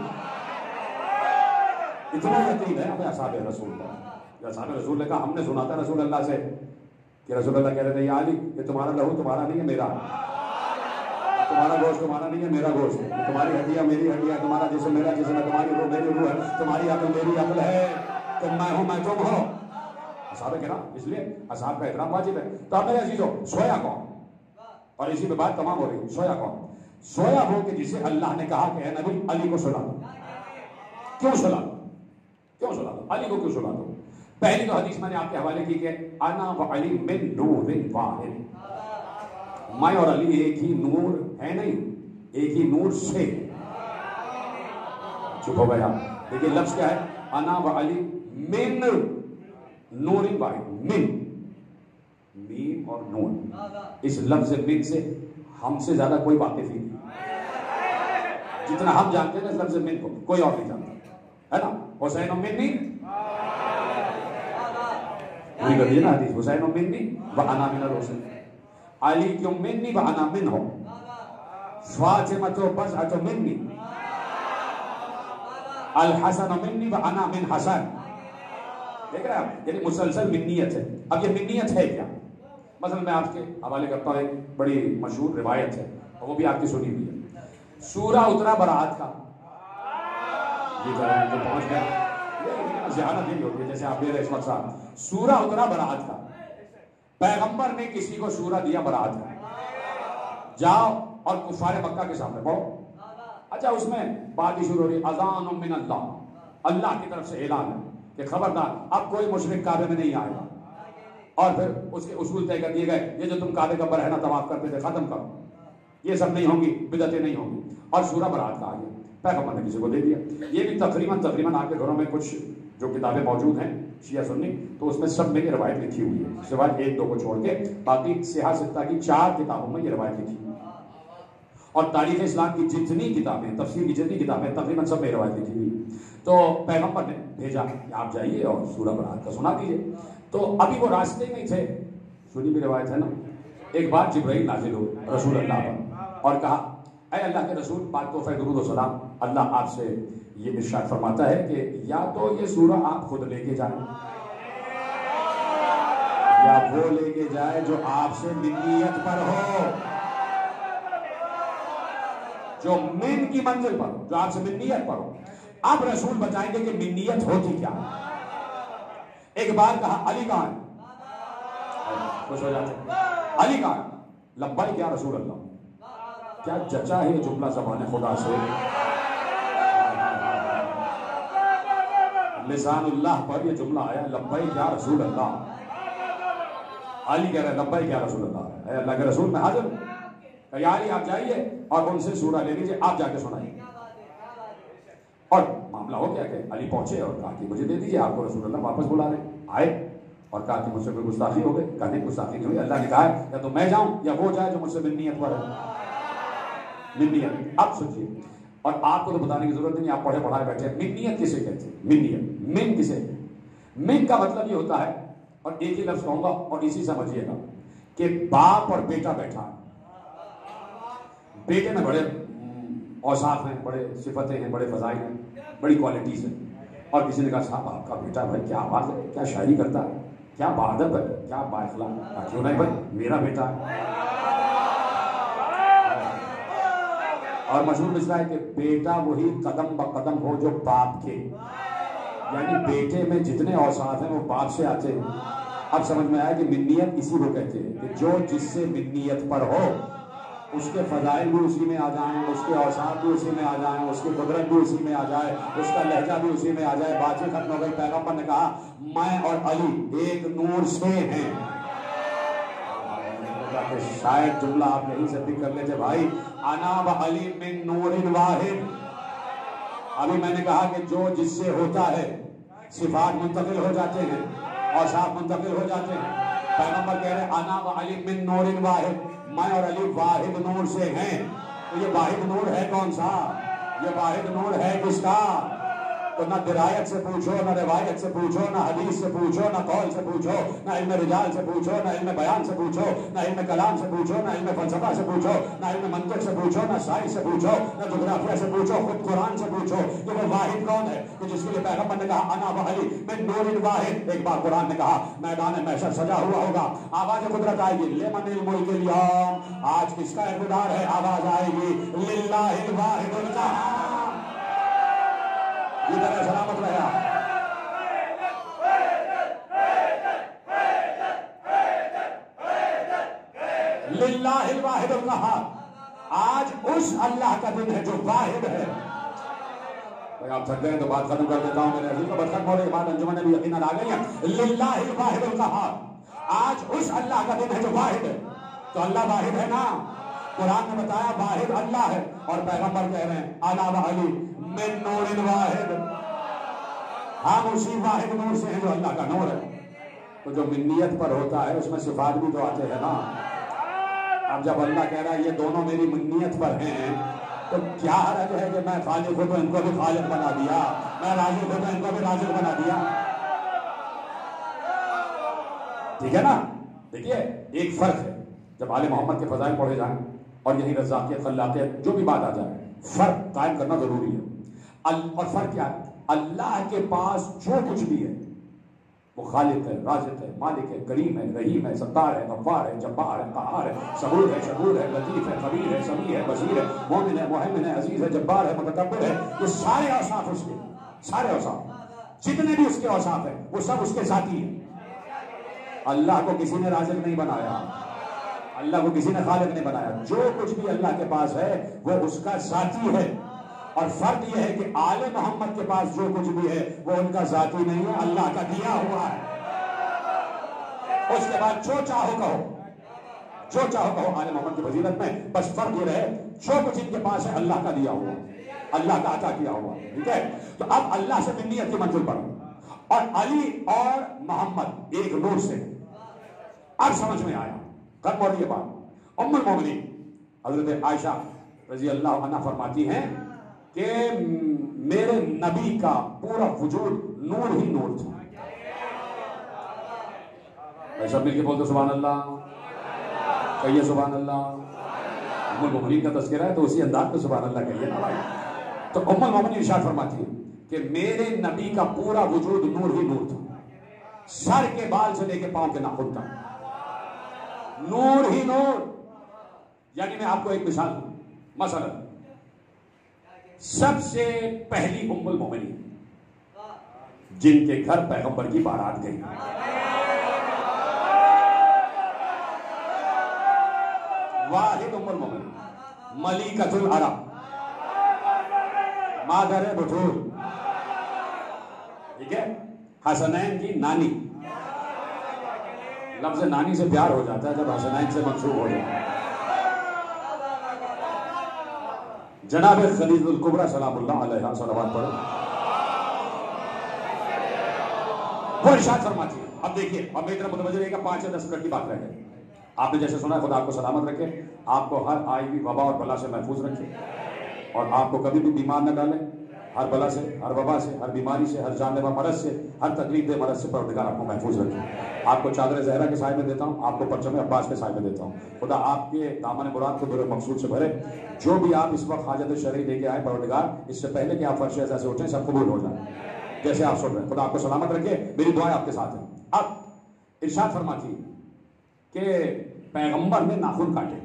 اتنا یقین ہے ہمیں اصحاب رسول کا، اصحاب رسول نے کہا، ہم نے سنا تھا رسول اللہ سے کہ رسول اللہ کہہ رہے تھے یا علی یہ تمہارا لہو تمہارا نہیں ہے میرا، تمہارا گوشت تمہارا نہیں ہے میرا گوشت، تمہاری ہڈیاں میری ہڈیاں، تمہارا جسم میرا جسم ہے، تمہاری روح میری روح ہے، تمہاری عقل میری عقل ہے، تم میں ہوں میں تم ہو۔ اصحاب کرام، اس لیے اصحاب کا احترام واجب ہے۔ تو اب میرے عزیزو، سویا کون؟ اور اسی پہ بات تمام ہو رہی ہے، سویا کون؟ سویا وہ کہ جسے اللہ نے کہا کہ اے نبی علی کو سلا دو۔ کیوں سلا دو؟ کیوں سلا دو؟ علی کو کیوں سلا دو؟ پہلی تو حدیث میں نے آپ کے حوالے کی کہ انا و علی من نور واحد، میں اور علی ایک ہی نور ہے نہیں، ایک ہی نور سے۔ چپ ہو گیا، دیکھیے لفظ کیا ہے، انا و علی من نور واحد، من میم اور نون، اس لفظ من سے ہم سے زیادہ کوئی واقف ہی نہیں، جتنا ہم جانتے ہیں اس لفظ من کو کوئی اور نہیں جانتا، ہے نا؟ حسین و منی، پوری کر دیے نا حدیث، حسین و منی و انا من الحسین، علی کیوں منی و انا من ہو، فاطمہ تو بضعۃ منی، الحسن منی و انا من حسن۔ دیکھ رہے ہیں آپ، یعنی مسلسل منیت ہے۔ اب یہ منیت ہے کیا؟ مثلا میں آپ کے حوالے کرتا ہوں، ایک بڑی مشہور روایت ہے اور وہ بھی آپ کی سنی ہوئی ہے۔ سورہ اترا برات کا، یہ ذرا جو پہنچ گیا، ذہانت نہیں ہوتی ہے جیسے آپ دے رہے اس وقت صاحب، سورہ اترا برات کا، پیغمبر نے کسی کو سورہ دیا برات کا، جاؤ اور کفار مکہ کے سامنے پڑھو. اچھا اس میں بات ہی شروع ہو رہی ہے اذان من اللہ, اللہ کی طرف سے اعلان ہے کہ خبردار اب کوئی مشرک کعبے میں نہیں آئے گا. اور پھر اس کے اصول طے کر دیے گئے, یہ جو تم کعبے کا برہنہ طواف کرتے تھے ختم کرو, یہ سب نہیں ہوں گی, بدعتیں نہیں ہوں گی. اور سورہ برات کا آگے پیغمبر نے کسی کو دے دیا. یہ بھی تقریباً تقریباً آپ کے گھروں میں کچھ جو کتابیں موجود ہیں شیعہ سنی, تو اس میں سب میں یہ روایت لکھی ہوئی ہے, سوائے ایک دو کو چھوڑ کے باقی سیاہ ستہ کی چار کتابوں میں یہ روایت لکھی ہوئی ہے. اور تاریخ اسلام کی جتنی کتابیں, تفسیر کی جتنی کتابیں تقریباً سب میں روایت لکھی ہوئی. تو پیغمبر نے بھیجا کہ آپ جائیے اور سورہ برات کا سنا دیجیے. تو ابھی وہ راستے میں تھے, سنی بھی روایت ہے نا, ایک بار جبرائیل نازل ہو رسول اللہ پر اور کہا اے اللہ کے رسول پاک تو فیض درود و سلام, اللہ آپ سے یہ ارشاد فرماتا ہے کہ یا تو یہ سورہ آپ خود لے کے جائیں یا وہ لے کے جائے جو آپ سے منیت پر ہو, جو من کی منزل پر, جو آپ سے منیت پر ہو. اب رسول بتائیں گے کہ منیت ہوتی کیا. ایک بار کہا علی کہاں ہے, خوش ہو جاتے علی کہاں ہے, لبیک یا رسول اللہ. کیا جچا ہے یہ جملہ زبان خدا سے, لسان اللہ پر یہ جملہ آیا لبیک یا رسول اللہ. علی کہہ رہے ہیں لبیک یا رسول اللہ, اے اللہ کے رسول میں حاضر ہوں. کہ یا علی آپ جائیے اور ان سے سورہ لے لیجیے, آپ جا کے سنائیے. اور معاملہ ہو گیا کہ علی پہنچے اور کہا کہ مجھے دے دیجیے, آپ کو رسول اللہ واپس بلا لیں. آئے اور کہا کہ مجھ سے کوئی گستاخی ہو گئی, کہا نہیں گستاخی نہیں ہوئی. اللہ نے کہا ہے یا تو میں جاؤں یا وہ جائے جو مجھ سے منیت پر ہے. منیت اب سوچیے, اور آپ کو تو بتانے کی ضرورت نہیں, آپ پڑھے پڑھائے بیٹھے. منیت کسے کہتے ہیں, منیت من کسے کہتے ہیں. من کا مطلب یہ ہوتا ہے, اور ایک ہی لفظ کہوں گا اور اسی سمجھیے گا, کہ باپ اور بیٹا بیٹھا ہے. بیٹے میں بڑے اوصاف ہیں, بڑے صفتیں ہیں, بڑے فضائل ہیں, بڑی کوالٹیز ہیں. اور کسی نے کہا صاحب آپ کا بیٹا بھائی کیا آواز ہے, کیا شاعری کرتا ہے, کیا باادب ہے, کیا بااخلاق ہے. کیوں نہیں بھائی, میرا بیٹا ہے. اور مشہور مسئلہ ہے کہ بیٹا وہی قدم بقدم ہو جو باپ کے, یعنی بیٹے میں جتنے اوصاف ہیں وہ باپ سے آتے ہیں. اب سمجھ میں آیا کہ منیت اسی کو کہتے ہیں کہ جو جس سے منیت پر ہو اس کے فضائل بھی اسی میں آ جائیں, اس کے اوصاف بھی اسی میں آ جائیں, اس کی قدرت بھی اسی میں آ جائے, اس کا لہجہ بھی اسی میں آ جائے. بات چیت ختم ہو گئی. پیغمبر نے کہا میں اور علی ایک نور سے ہیں. شاید جملہ آپ یہیں سے بھی کر لیتے بھائی, انا و علی من نور واحد. ابھی میں نے کہا کہ جو جس سے ہوتا ہے صفات منتقل ہو جاتے ہیں, اوصاف منتقل ہو جاتے ہیں. پیغمبر کہہ رہے انا و علی من نور واحد, میں اور علی واحد نور سے ہیں. تو یہ واحد نور ہے کون سا, یہ واحد نور ہے کس کا. تو نہ درایت سے پوچھو, نہ روایت سے پوچھو, نہ حدیث سے پوچھو, نہ قول سے پوچھو, نہ علم رجال سے پوچھو, نہ علم بیان سے پوچھو, نہ علم کلام سے پوچھو, نہ علم فلسفہ سے پوچھو, نہ علم منطق سے پوچھو, نہ سائنس سے پوچھو, نہ جغرافیہ سے پوچھو, خود قرآن سے پوچھو. یہ وہ واحد کون ہے کہ جس کے لیے پیغمبر نے کہا انا و علی من نور واحد. ایک بار قرآن نے کہا میدان محشر سجا ہوا ہوگا, آواز قدرت آئے گی لمن الملک اليوم, آج کس کا اقتدار ہے, آواز آئے گی للہ الواحد القہار. یہ طرح سلامت رہا. للہ الواحد القہار. آج اس اللہ کا دن ہے جو واحد ہے. آپ تھک گئے تو بات ختم کر دیتا ہوں. میرے عزیز کو بات ختم ہو رہی, بات انجمن بھی یقیناً آ گئی ہے. للہ الواحد القہار. آج اس اللہ کا دن ہے جو واحد ہے. تو اللہ واحد ہے نا, قرآن نے بتایا واحد اللہ ہے. اور پیغمبر کہہ رہے ہیں انا و علی من نور واحد, ہم اسی واحد نور سے ہیں جو اللہ کا نور ہے. تو جو منیت پر ہوتا ہے اس میں صفات بھی تو آتے ہیں نا. اب جب اللہ کہہ رہا ہے یہ دونوں میری منیت پر ہیں, تو کیا حرج ہے کہ میں خالق ہوں تو ان کو بھی خالق بنا دیا, میں رازق ہوں تو ان کو بھی رازق بنا دیا. ٹھیک ہے نا. دیکھیے ایک فرق ہے, جب آل محمد کے فضائل پڑھے جائیں اور یہی رزاقیت خلاقیت جو بھی بات آ جائے, فرق قائم کرنا ضروری ہے. اور فرق کیا ہے, اللہ کے پاس جو کچھ بھی ہے وہ خالق ہے, رازق ہے, مالک ہے, کریم ہے, رحیم ہے, ستار ہے, غفار ہے, جبار ہے, قہار ہے, صبور ہے, شکور ہے, لطیف ہے, خبیر ہے, سمیع ہے, بصیر ہے, مومن ہے, محمن ہے, عزیز ہے, جبار ہے, متکبر ہے. یہ سارے اوصاف اس کے, سارے اوصاف جتنے بھی اس کے اوصاف ہیں وہ سب اس کے ذاتی ہیں. اللہ کو کسی نے رازق نہیں بنایا, اللہ کو کسی نے خالق نہیں بنایا. جو کچھ بھی اللہ کے پاس ہے وہ اس کا ذاتی ہے. اور فرق یہ ہے کہ آل محمد کے پاس جو کچھ بھی ہے وہ ان کا ذاتی نہیں ہے, اللہ کا دیا ہوا ہے. اس کے بعد جو چاہو کہو, جو چاہو کہو آل محمد کی فضیلت میں, بس فرق یہ رہے جو کچھ ان کے پاس ہے اللہ کا دیا ہوا, اللہ کا عطا کیا ہوا. ٹھیک ہے, تو اب اللہ سے منیت کی منزل پر, اور علی اور محمد ایک نور سے. اب سمجھ میں آیا. کب بولی یہ بات؟ ام المومنین حضرت عائشہ رضی اللہ عنہ فرماتی ہیں کہ میرے نبی کا پورا وجود نور ہی نور تھا. سب مل کے بولتے سبحان اللہ, کہیے سبحان اللہ. ام المومنین کا تذکرہ ہے تو اسی انداز میں سبحان اللہ کہیے نا بھائی. تو ام المومنین ارشاد فرماتی ہے کہ میرے نبی کا پورا وجود نور ہی نور تھا. سر کے بال سے لے کے پاؤں کے ناخن تک نور ہی نور. یعنی میں آپ کو ایک مثال دوں. مثلا سب سے پہلی ام المومنین جن کے گھر پیغمبر کی بارات گئی, واحد ام المومنین ملیکۃ العرب, مادر بطول. ٹھیک ہے, حسنین کی نانی. لفظ نانی سے پیار ہو جاتا ہے جب حسنین سے منسوب ہو جاتا ہے. جناب خدیجہ الکبریٰ سلام اللہ علیہا صلوات پڑھو. وہ ارشاد فرماتی ہے. اب دیکھیے, اب میری طرف متوجہ رہے گا, پانچ یا دس منٹ کی بات رہ گئی. آپ نے جیسے سنا, خدا آپ کو سلامت رکھے, آپ کو ہر آئی ہوئی وبا اور بلا سے محفوظ رکھے, اور آپ کو کبھی بھی بیمار نہ ڈالے. ہر بلا سے, ہر وبا سے, ہر بیماری سے, ہر جان لیوا مرض سے, ہر تکلیف دہ مرض سے پروردگار آپ کو محفوظ رکھے. آپ کو چادر زہرا کے سائے میں دیتا ہوں, آپ کو پرچم عباس کے سائے میں دیتا ہوں. خدا آپ کے دامن مراد کو در مقصود سے بھرے. جو بھی آپ اس وقت حاجت شرعی لے کے آئے پروردگار, اس سے پہلے کہ آپ فرش ایسا سے اٹھیں سب قبول ہو جائیں جیسے آپ سن رہے ہیں. خدا آپ کو سلامت رکھے, میری دعائیں آپ کے ساتھ ہیں. اب ارشاد فرماتی کہ پیغمبر نے ناخن کاٹے.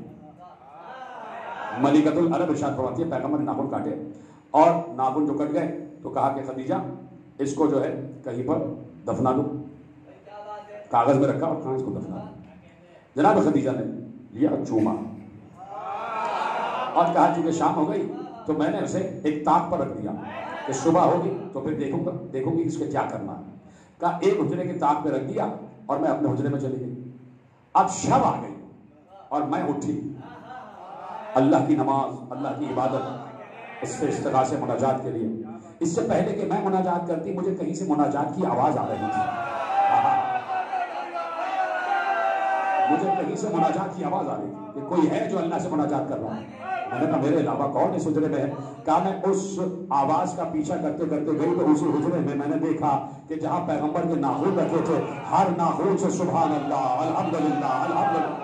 ملیکۃ العرب ارشاد فرماتی ہے پیغمبر نے ناخن کاٹے, اور ناخن جو کٹ گئے تو کہا کہ خدیجہ اس کو جو ہے کہیں پر دفنا دو. کاغذ میں رکھا اور کہاں اس کو دفنا دو. جناب خدیجہ نے لیا, چوما, اور کہا چونکہ شام ہو گئی تو میں نے اسے ایک تاک پر رکھ دیا کہ صبح ہوگی تو پھر دیکھوں گا دیکھوں گی اس کے کیا کرنا ہے. کہا ایک حجرے کے تاک پہ رکھ دیا اور میں اپنے حجرے میں چلی گئی. اب شب آ گئی اور میں اٹھی, اللہ کی نماز, اللہ کی عبادت, اس سے استغاثے مناجات کے لیے. اس سے پہلے کہ میں مناجات کرتی مجھے کہیں سے مناجات کی آواز آ رہی تھی. مجھے کہیں سے مناجات کی آواز آ رہی تھی کہ کوئی ہے جو اللہ سے مناجات کر رہا ہے. میں نے کہا میرے علاوہ کون اس حجرے میں ہے؟ کہا میں اس آواز کا پیچھا کرتے کرتے گئی تو اسی حجرے میں میں نے دیکھا کہ جہاں پیغمبر کے ناخن رکھے تھے ہر ناخن سے سبحان اللہ, الحمدللہ, الحمدللہ.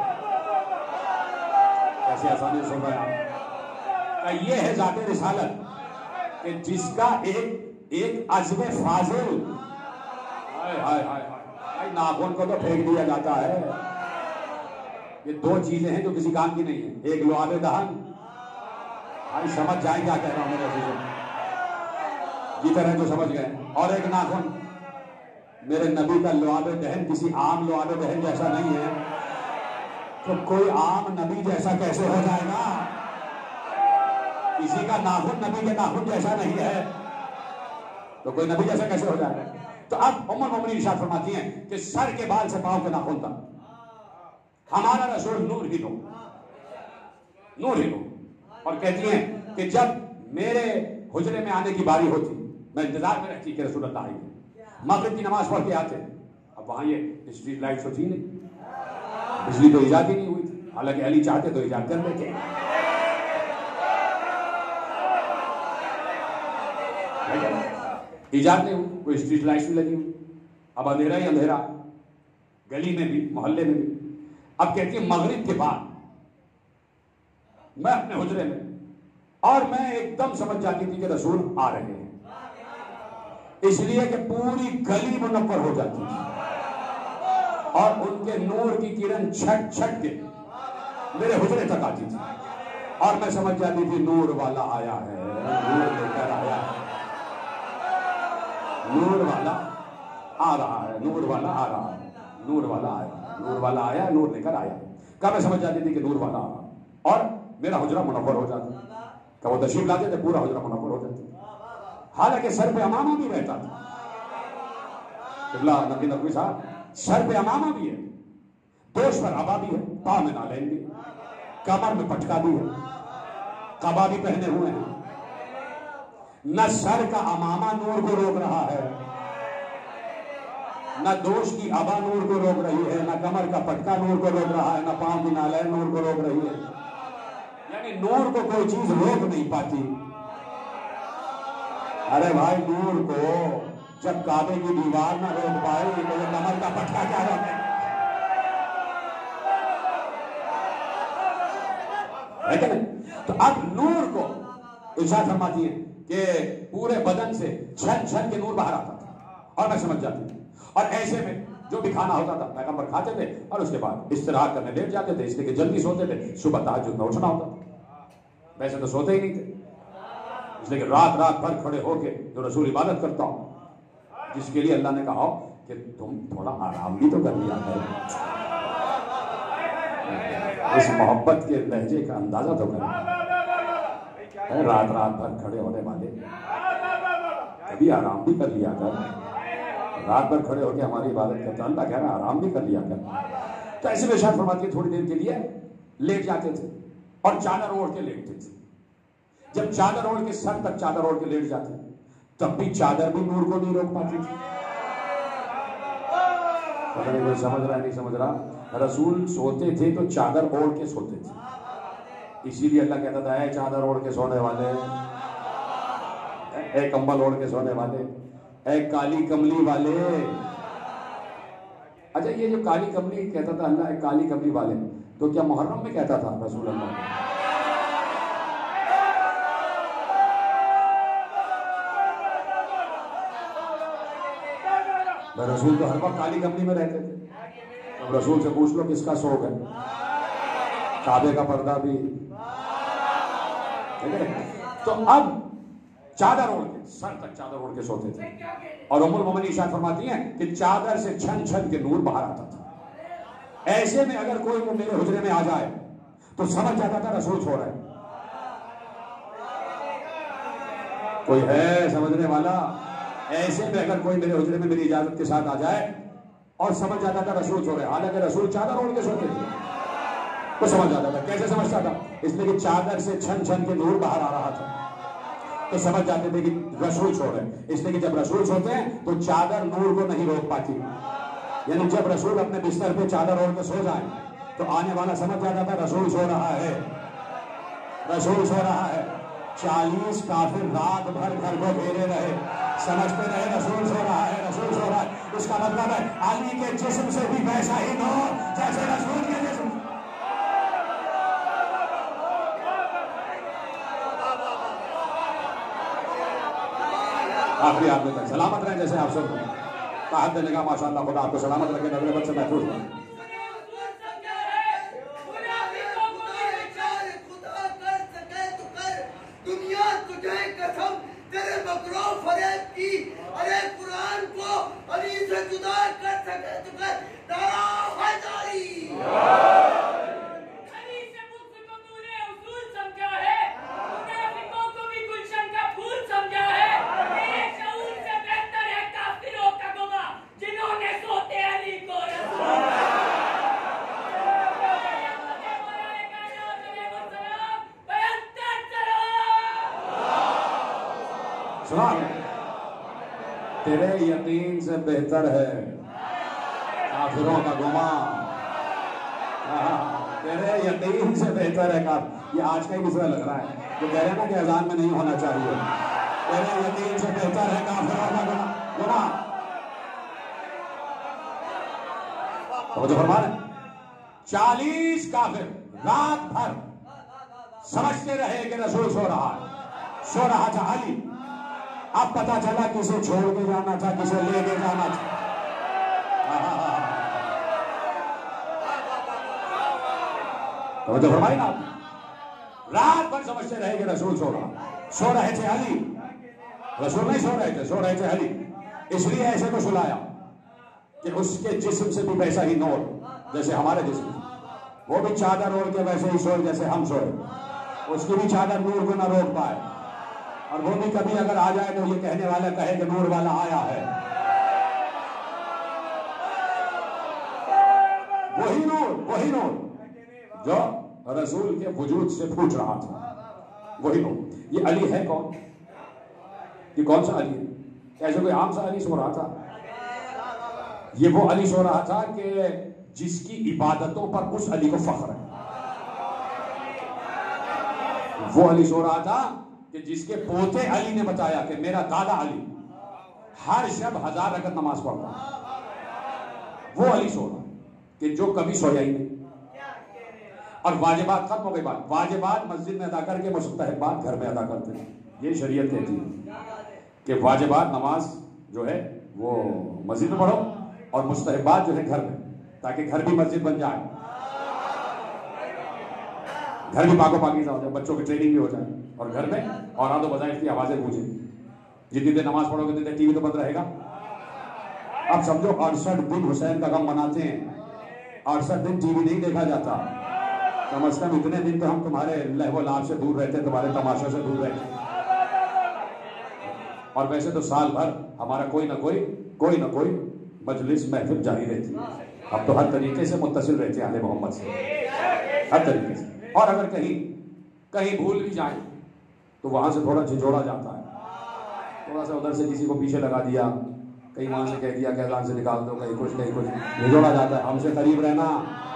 کیسے آسانی سن رہے ہیں آپ؟ کہ یہ ہے ذات رسالت کہ جس کا ایک ایک عزم فاضل, ہائے ہائے ہائے ہائے, ناخن کو تو پھینک دیا جاتا ہے. یہ دو چیزیں ہیں جو کسی کام کی نہیں ہیں. ایک لعاب دہن, بھائی سمجھ جائیں کیا کہہ رہا ہوں میرے عزیزوں, جی طرح جو سمجھ گئے, اور ایک ناخن. میرے نبی کا لعاب دہن کسی عام لعاب دہن جیسا نہیں ہے. تو کوئی عام نبی جیسا کیسے ہو جائے گا؟ کسی کا ناخن نبی کے ناخن جیسا نہیں ہے تو کوئی نبی جیسا کیسے ہو جائے گا؟ تو اب ام المومنین ارشاد فرماتی ہیں کہ سر کے بال سے پاؤں کے ناخن تک ہمارا رسول نور ہی نور, نور ہی نور. اور کہتی ہیں کہ جب میرے حجرے میں آنے کی باری ہوتی میں انتظار میں رہتی کہ رسول اللہ آئیں گے. مغرب کی نماز پڑھ کے آتے. اب وہاں یہ اسٹریٹ لائٹ تو تھی نہیں, بجلی تو ایجاد ہی نہیں ہوئی تھی, حالانکہ علی چاہتے تو ایجاد کر لیتے. ایجاد نہیں ہوئی, کوئی اسٹریٹ لائٹ بھی لگی ہوئی. اب اندھیرا ہی اندھیرا, گلی میں بھی محلے میں بھی. اب کہتی ہے مغرب کے بعد میں اپنے حجرے میں, اور میں ایک دم سمجھ جاتی تھی کہ رسول آ رہے ہیں, اس لیے کہ پوری گلی منور ہو جاتی تھی اور ان کے نور کی کرن چھٹ چھٹ کے میرے حجرے تک آتی تھی, اور میں سمجھ جاتی تھی نور والا آیا ہے, نور لے کر آیا ہے, نور والا آ رہا ہے, نور والا آ رہا ہے, نور والا آیا, نور والا آیا, نور لے کر آیا. کب سمجھ جاتی تھی کہ نور والا آ رہا، اور میرا حجرہ منور ہو جاتا، کہ وہ تشریف لاتے تھے پورا حجرہ منور ہو جاتا، حالانکہ سر پہ امامہ بھی رہتا تھا. قبلہ نبی نبوی صاحب سر پہ امامہ بھی ہے، دوش پر عبا بھی ہے، پاؤں میں نالین بھی، کمر میں پٹکا بھی ہے، قبا بھی پہنے ہوئے ہیں. نہ سر کا امامہ نور کو روک رہا ہے، نہ دوش کی عبا نور کو روک رہی ہے، نہ کمر کا پٹکا نور کو روک رہا ہے، نہ پاؤں کی نالین نور کو روک رہی ہے. یعنی نور کو کوئی چیز روک نہیں پاتی. ارے بھائی نور کو جب کعبے کی دیوار نہ روک پائے تو یہ کمر کا پٹکا کیا روکے؟ ہے کہ نہیں؟ تو اب نور کو ارشاد فرماتی ہے کہ پورے بدن سے جھن جھن کے نور باہر آتا تھا، اور میں سمجھ جاتی تھی. اور ایسے میں جو بھی کھانا ہوتا تھا پیغمبر کھاتے تھے اور اس کے بعد استراحت کرنے لیٹ جاتے تھے، اس لیے کہ جلدی سوتے تھے، صبح تہجد میں اٹھنا ہوتا تھا. ویسے تو سوتے ہی نہیں تھے، اس لیے کہ رات رات بھر کھڑے ہو کے جو رسول عبادت کرتا ہوں، جس کے لیے اللہ نے کہا کہ تم تھوڑا آرام بھی تو کر لیا ہے. اس محبت کے لہجے کا اندازہ تو کریں. رات رات بھر کھڑے ہونے والے کبھی آرام بھی کر لیا کر. رات بھر کھڑے ہو کے ہماری عبادت کرتا، اللہ کہہ رہا آرام بھی کر لیا کر. تو ایسے میں ارشاد فرماتی ہے تھوڑی دیر کے لیے لیٹ جاتے تھے اور چادر اوڑھ کے لیٹتے تھے. جب چادر اوڑھ کے سر تک چادر اوڑھ کے لیٹ جاتے تب بھی چادر بھی نور کو نہیں روک پاتی تھی. پتہ نہیں کوئی سمجھ رہا ہے نہیں سمجھ رہا. رسول سوتے تھے تو چادر اوڑھ کے سوتے تھے، اسی لیے اللہ کہتا تھا اے چادر اوڑھ کے سونے والے، اے کمبل اوڑھ کے سونے والے، اے کالی کملی والے. اچھا یہ جو کالی کملی کہتا تھا اللہ، اے کالی کملی والے، تو کیا محرم میں کہتا تھا رسول اللہ؟ رسول تو ہر وقت کالی کملی میں رہتے تھے. اب رسول سے پوچھ لو کس کا سوگ ہے، کعبے کا پردہ بھی. تو اب چادر اوڑھ کے سر تک چادر اوڑھ کے سوتے تھے، اور ام المومنین ارشاد فرماتی ہیں کہ چادر سے چھن چھن کے نور باہر آتا تھا. ایسے میں اگر کوئی میرے حجرے میں آ جائے تو سمجھ جاتا تھا رسول سو رہا ہے. کوئی ہے سمجھنے والا؟ ایسے میں اگر کوئی میرے حجرے میں میری اجازت کے ساتھ آ جائے اور سمجھ جاتا تھا رسول سو رہے، حالانکہ رسول چادر اوڑھ کے سوتے تھے، تو سمجھ جاتا تھا. کیسے سمجھتا تھا؟ اس لیے کہ چادر سے چھن چھن کے نور باہر آ رہا تھا، تو سمجھ جاتے تھے کہ رسول سو رہے. اس لیے کہ جب رسول سوتے ہیں تو چادر نور کو نہیں روک پاتی. یعنی جب رسول اپنے بستر پہ چادر اوڑھ کے سو جائے تو آنے والا سمجھ جاتا تھا رسول سو رہا ہے، رسول سو رہا ہے. چالیس کافر رات بھر گھر کو گھیرے رہے، سمجھتے رہے رسول سو رہا ہے، رسول سو رہا ہے. اس کا مطلب ہے علی کے جسم سے بھی ویسا ہی نور جیسے رسول کے جسم. آخری آدمی تک سلامت رہیں جیسے آپ سب طاقت دینے کا ماشاء اللہ خدا آپ کو سلامت رکھے، نظر بد سے محفوظ رکھے. تیرے یقین سے بہتر ہے کافروں کا گمان، تیرے یقین سے بہتر ہے کافر. یہ آج کا ہی مسئلہ لگ رہا ہے جو کہہ رہے ہیں نا کہ اذان میں نہیں ہونا چاہیے. تیرے یقین سے بہتر ہے کافروں کا گمان. توجہ فرما رہے ہیں چالیس کافر رات بھر سمجھتے رہے کہ رسول سو رہا ہے، سو رہا تھا علی. اب پتا چلا کسے چھوڑ کے جانا تھا، کسے لے کے جانا تھا. توجہ فرمائی نا، رات بھر سمجھتے رہے کہ رسول سو رہا. سو رہے تھے علی، رسول نہیں سو رہے تھے، سو رہے تھے علی. اس لیے ایسے کو سلایا کہ اس کے جسم سے بھی ویسا ہی نور جیسے ہمارے جسم. وہ بھی چادر اوڑھ کے ویسے ہی سوئے جیسے ہم سوئے، اس کی بھی چادر نور کو نہ روک پائے، اور وہ بھی کبھی اگر آ جائے تو یہ کہنے والا کہے کہ نور والا آیا ہے۔ وہی نور، وہی نور جو رسول کے وجود سے پھوٹ رہا تھا، وہی نور۔ یہ علی ہے کون؟ یہ کون سا علی ہے؟ ایسے کوئی عام سا علی سو رہا تھا؟ یہ وہ علی سو رہا تھا کہ جس کی عبادتوں پر اس علی کو فخر ہے۔ وہ علی سو رہا تھا کہ جس کے پوتے علی نے بتایا کہ میرا دادا علی ہر شب ہزار رکعت نماز پڑھتا، وہ علی سو رہا کہ جو کبھی سویا ہی نہیں۔ اور واجبات ختم ہو گئی بات، واجبات مسجد میں ادا کر کے مستحبات گھر میں ادا کرتے ہیں۔ یہ شریعت کہتی ہے کہ واجبات نماز جو ہے وہ مسجد میں پڑھو، اور مستحبات جو ہے گھر میں، تاکہ گھر بھی مسجد بن جائے، گھر بھی پاک و پاکیزہ ہو جائے، بچوں کی ٹریننگ بھی ہو جائے، اور گھر میں اوراد و وظائف کی آوازیں گونجیں۔ جتنی دیر نماز پڑھو گے اتنی دیر ٹی وی تو بند رہے گا۔ اب سمجھو اڑسٹھ دن حسین کا غم مناتے ہیں، اڑسٹھ دن ٹی وی نہیں دیکھا جاتا، کم از کم اتنے دن تو ہم تمہارے لہو و لعب سے دور رہتے ہیں، تمہارے تماشوں سے دور رہتے ہیں۔ اور ویسے تو سال بھر ہمارا کوئی نہ کوئی کوئی نہ کوئی مجلس محفل جاری رہتی ہے، اب تو ہر طریقے سے متصل رہتے ہیں اہل محمد سے، ہر طریقے سے۔ اور اگر کہیں کہیں بھول بھی جائیں تو وہاں سے تھوڑا جھنجھوڑا جاتا ہے، تھوڑا سا ادھر سے کسی کو پیچھے لگا دیا، کہیں وہاں سے کہہ دیا کہ اذان سے نکال دو، کہیں کچھ کہیں کچھ، جھنجھوڑا جاتا ہے۔ ہم سے قریب رہنا،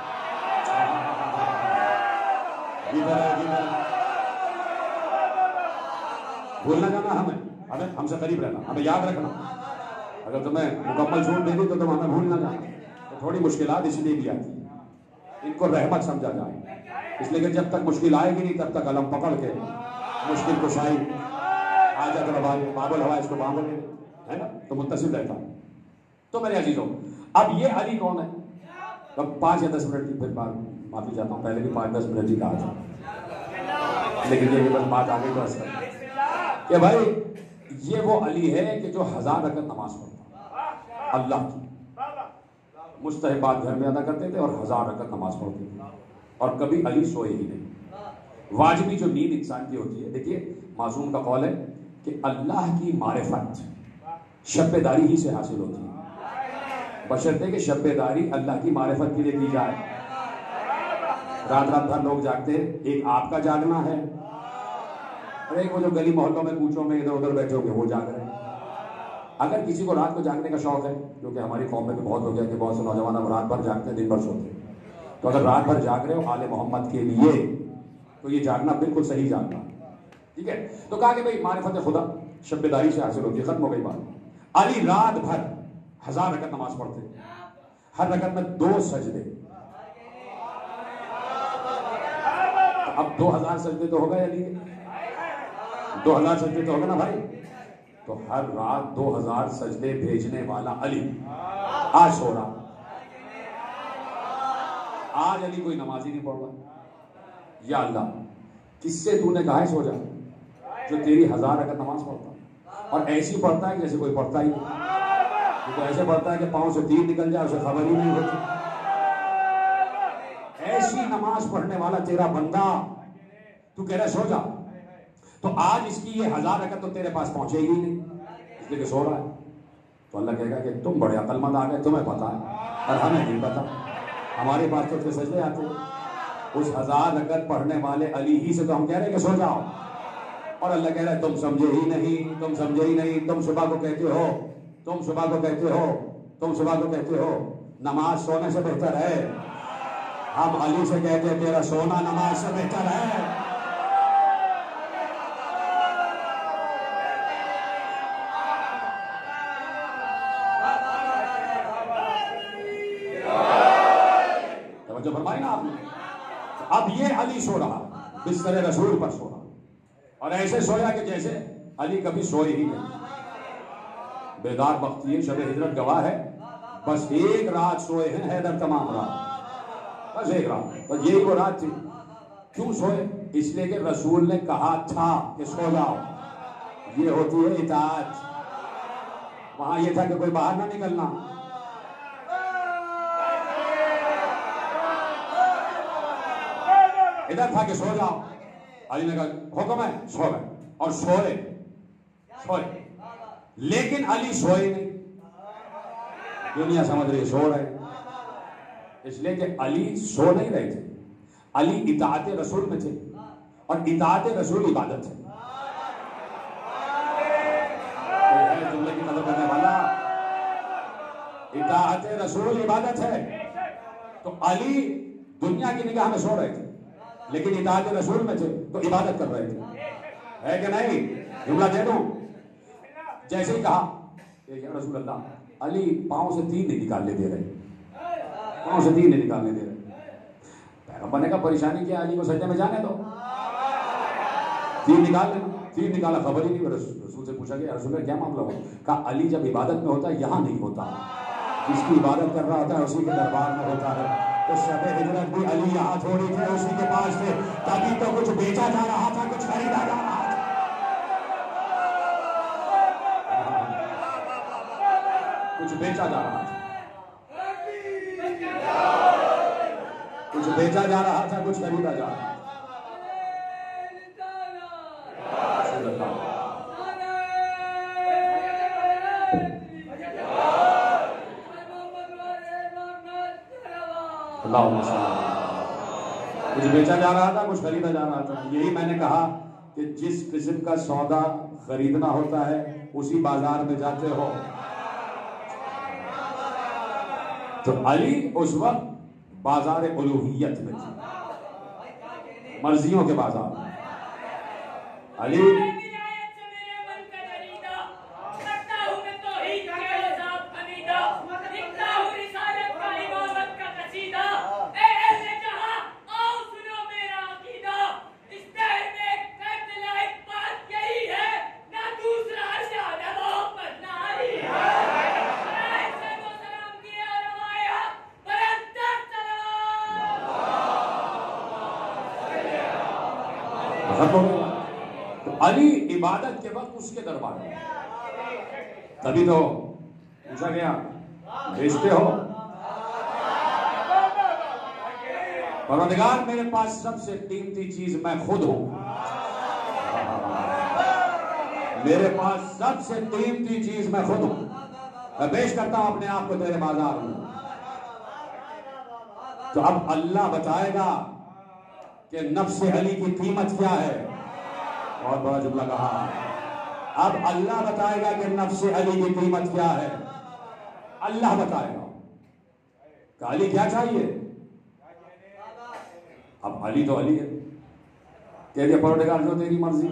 بھولنا جانا ہمیں ہمیں ہم سے قریب رہنا، ہمیں یاد رکھنا۔ اگر تمہیں مکمل چھوٹ دے دی تو تم ہمیں بھول نہ جانا۔ تو تھوڑی مشکلات اس لیے بھی آتی ہیں، ان کو رحمت سمجھا جائے، اس لیے کہ جب تک مشکل آئے گی نہیں تب تک قلم پکڑ کے مشکل کشائی حاجت روائی باب الحوائج کو باب ہے نا، تو متصل رہتا ہے۔ تو میرے عزیزوں، اب یہ علی کون ہے؟ اب پانچ یا دس منٹ کی پھر بات، معافی چاہتا ہوں، پہلے بھی پانچ دس منٹ ہی کہا تھا، لیکن یہ بس بات آگے تو اثر کہ بھائی یہ وہ علی ہے کہ جو ہزار رکعت نماز پڑھتا، اللہ کی مستحبات گھر میں ادا کرتے تھے اور ہزار رکعت نماز پڑھتے تھے، اور کبھی علی سوئے ہی نہیں۔ واجبی جو نیند انسان کی ہوتی ہے، دیکھیے معصوم کا قول ہے کہ اللہ کی معرفت شب بیداری ہی سے حاصل ہوتی ہے، بشرطے کہ شب بیداری اللہ کی معرفت کے لیے کی جائے۔ رات رات بھر لوگ جاگتے ہیں، ایک آپ کا جاگنا ہے، اور ایک وہ جو گلی محلوں میں کوچوں میں ادھر ادھر بیٹھے ہو گے وہ جاگ رہے ہیں۔ اگر کسی کو رات کو جاگنے کا شوق ہے، جو کہ ہماری قوم میں بھی بہت ہو گیا کہ بہت سے نوجوان اب رات بھر جاگتے ہیں، دن بھر سوتے ہیں، تو اگر رات بھر جاگ رہے ہو آل محمد کے لیے تو یہ جاگنا بالکل صحیح جاگنا، ٹھیک ہے۔ تو کہا کہ بھئی معرفت خدا شب بیداری سے حاصل ہوتی ہے، ختم ہو گئی بات۔ علی رات بھر ہزار رکعت نماز پڑھتے، ہر رکعت میں دو سجدے، اب دو ہزار سجدے تو ہو گئے علی کے، دو ہزار سجدے تو ہو گئے نا بھائی، تو ہر رات دو ہزار سجدے بھیجنے والا علی آج سو رہا۔ آج علی کوئی نمازی نہیں پڑھ رہا، یا اللہ کس سے تو نے کہا ہے سو جا، جو تیری ہزار رکعت نماز پڑھتا، اور ایسی پڑھتا ہے جیسے کوئی پڑھتا ہی نہیں، تو ایسے پڑھتا ہے کہ پاؤں سے تیر نکل جائے اسے خبر ہی نہیں ہوتی۔ ایسی نماز پڑھنے والا تیرا بندہ تو کہہ رہا سو جا، تو آج اس کی یہ ہزار رکعت تو تیرے پاس پہنچے گی نہیں، اس لیے کہ سو رہا ہے۔ تو اللہ کہے گا کہ تم بڑے عقل مند آ گئے، تمہیں پتا ہے اور ہمیں نہیں پتا، ہمارے پاس تو اس کے سجدے آتے ہیں۔ اس ہزار رکعت پڑھنے والے علی ہی سے تو ہم کہہ رہے ہیں کہ سو جاؤ، اور اللہ کہہ رہا ہے تم سمجھے ہی نہیں، تم سمجھے ہی نہیں، تم صبح کو کہتے ہو تم صبح کو کہتے ہو تم صبح کو کہتے ہو نماز سونے سے بہتر ہے، ہم علی سے کہتے ہیں تیرا سونا نماز سے بہتر ہے۔ توجہ فرمائی نا آپ نے؟ اب یہ علی سو رہا، بستر رسول پر سو رہا، اور ایسے سویا کہ جیسے علی کبھی سوئے ہی نہیں۔ بیدار بختی ہے، شب ہجرت گواہ ہے، بس ایک رات سوئے ہیں حیدر تمام رات، بس ایک رات، بس یہی وہ رات تھی۔ کیوں سوئے؟ اس لیے کہ رسول نے کہا تھا کہ سو جاؤ، یہ ہوتی ہے اطاعت۔ وہاں یہ تھا کہ کوئی باہر نہ نکلنا، ادھر تھا کہ سو جاؤ. علی نے کہا حکم ہے, سو گئے اور سوئے سوئے لیکن علی سوئے نہیں. دنیا سمجھ رہی سو رہے, اس لیے کہ علی سو نہیں رہے تھے. علی اطاعت رسول میں تھے اور اطاعت رسول عبادت ہے. جملے کی قدر کرنے والا, اطاعت رسول عبادت ہے. تو علی دنیا کی نگاہ میں سو رہے تھے لیکن اطاعت رسول میں تھے تو عبادت کر رہے تھے. ہے کہ نہیں؟ جملہ دے دوں. جیسے ہی کہا یا رسول اللہ, علی پاؤں سے تین نہیں نکالنے دے رہے, پاؤں سے تین نہیں نکالنے دے رہے. پیغمبر نے کہا پریشانی کیا, علی کو سجدے میں جانے دو, تین نکال لینا. تین نکالا, خبر ہی نہیں. رسول سے پوچھا گیا رسول اللہ کیا معاملہ ہو؟ کہا علی جب عبادت میں ہوتا ہے یہاں نہیں ہوتا, جس کی عبادت کر رہا ہوتا ہے اسی کے دربار میں ہوتا ہے. تو شب ہجرت بھی علی یہاں تھوڑی تھے, اسی کے پاس تھے. تبھی تو کچھ بیچا جا رہا تھا, کچھ خریدا جا رہا تھا, کچھ بیچا جا رہا تھا, کچھ بیچا جا رہا تھا, کچھ خریدا جا رہا تھا. کچھ بیچا جا رہا تھا, کچھ خریدا جا رہا تھا. یہی میں نے کہا کہ جس قسم کا سودا خریدنا ہوتا ہے اسی بازار میں جاتے ہو. تو علی اس وقت بازار الوہیت میں تھے, مرضیوں کے بازار میں. علی تو علی عبادت کے وقت اس کے دربار میں. تبھی تو پوچھا گیا بیچتے ہو؟ پروردگار میرے پاس سب سے قیمتی چیز میں خود ہوں, میرے پاس سب سے قیمتی چیز میں خود ہوں, میں پیش کرتا ہوں اپنے آپ کو تیرے بازار میں. تو اب اللہ بتائے گا کہ نفس علی کی قیمت کیا ہے. بہت بڑا جملہ کہا. اب اللہ بتائے گا کہ نفس علی کی قیمت کیا ہے. اللہ بتائے گا کہ علی کیا چاہیے. اب علی تو علی ہے, کہہ دیا پروردگار جو تیری مرضی,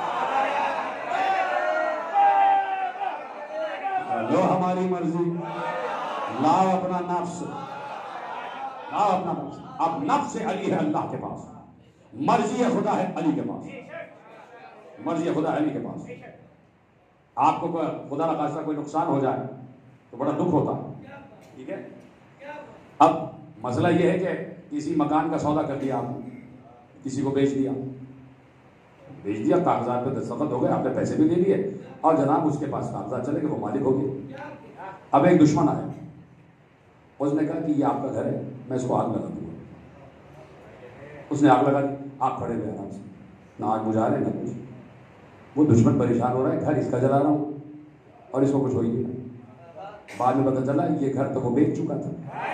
لو ہماری مرضی, لاؤ اپنا نفس, لاؤ اپنا نفس. اب نفس علی ہے اللہ کے پاس, مرضی خدا ہے علی کے پاس, مرضی خدا ہے علی کے پاس. آپ کو خدا نہ خاصہ کوئی نقصان ہو جائے تو بڑا دکھ ہوتا ہے, ٹھیک ہے. اب مسئلہ یہ ہے کہ کسی مکان کا سودا کر دیا آپ نے, کسی کو بیچ دیا, بیچ دیا, کاغذات پہ دستخط ہو گئے, آپ نے پیسے بھی دے دیے اور جناب اس کے پاس کاغذات چلے گئے, وہ مالک ہو گئے. اب ایک دشمن آیا, اس نے کہا کہ یہ آپ کا گھر ہے, میں اس کو آگ لگا دوں گا. اس نے آگ لگا دی, آپ کھڑے ہوئے آرام سے, نہ آگ بجھا رہے نہ کچھ. وہ دشمن پریشان ہو رہا ہے, گھر اس کا جلا رہا ہوں اور اس کو کچھ ہو ہی نہیں. بعد میں پتہ چلا یہ گھر تو وہ بیچ چکا تھا.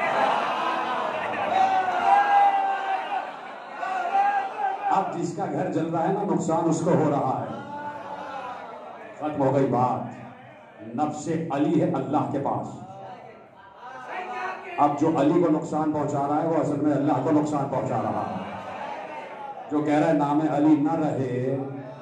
اب جس کا گھر جل رہا ہے نا, نقصان اس کو ہو رہا ہے. ختم ہو گئی بات. نفس علی ہے اللہ کے پاس. اب جو علی کو نقصان پہنچا رہا ہے وہ اصل میں اللہ کو نقصان پہنچا رہا ہے. جو کہہ رہا ہے نام علی نہ رہے,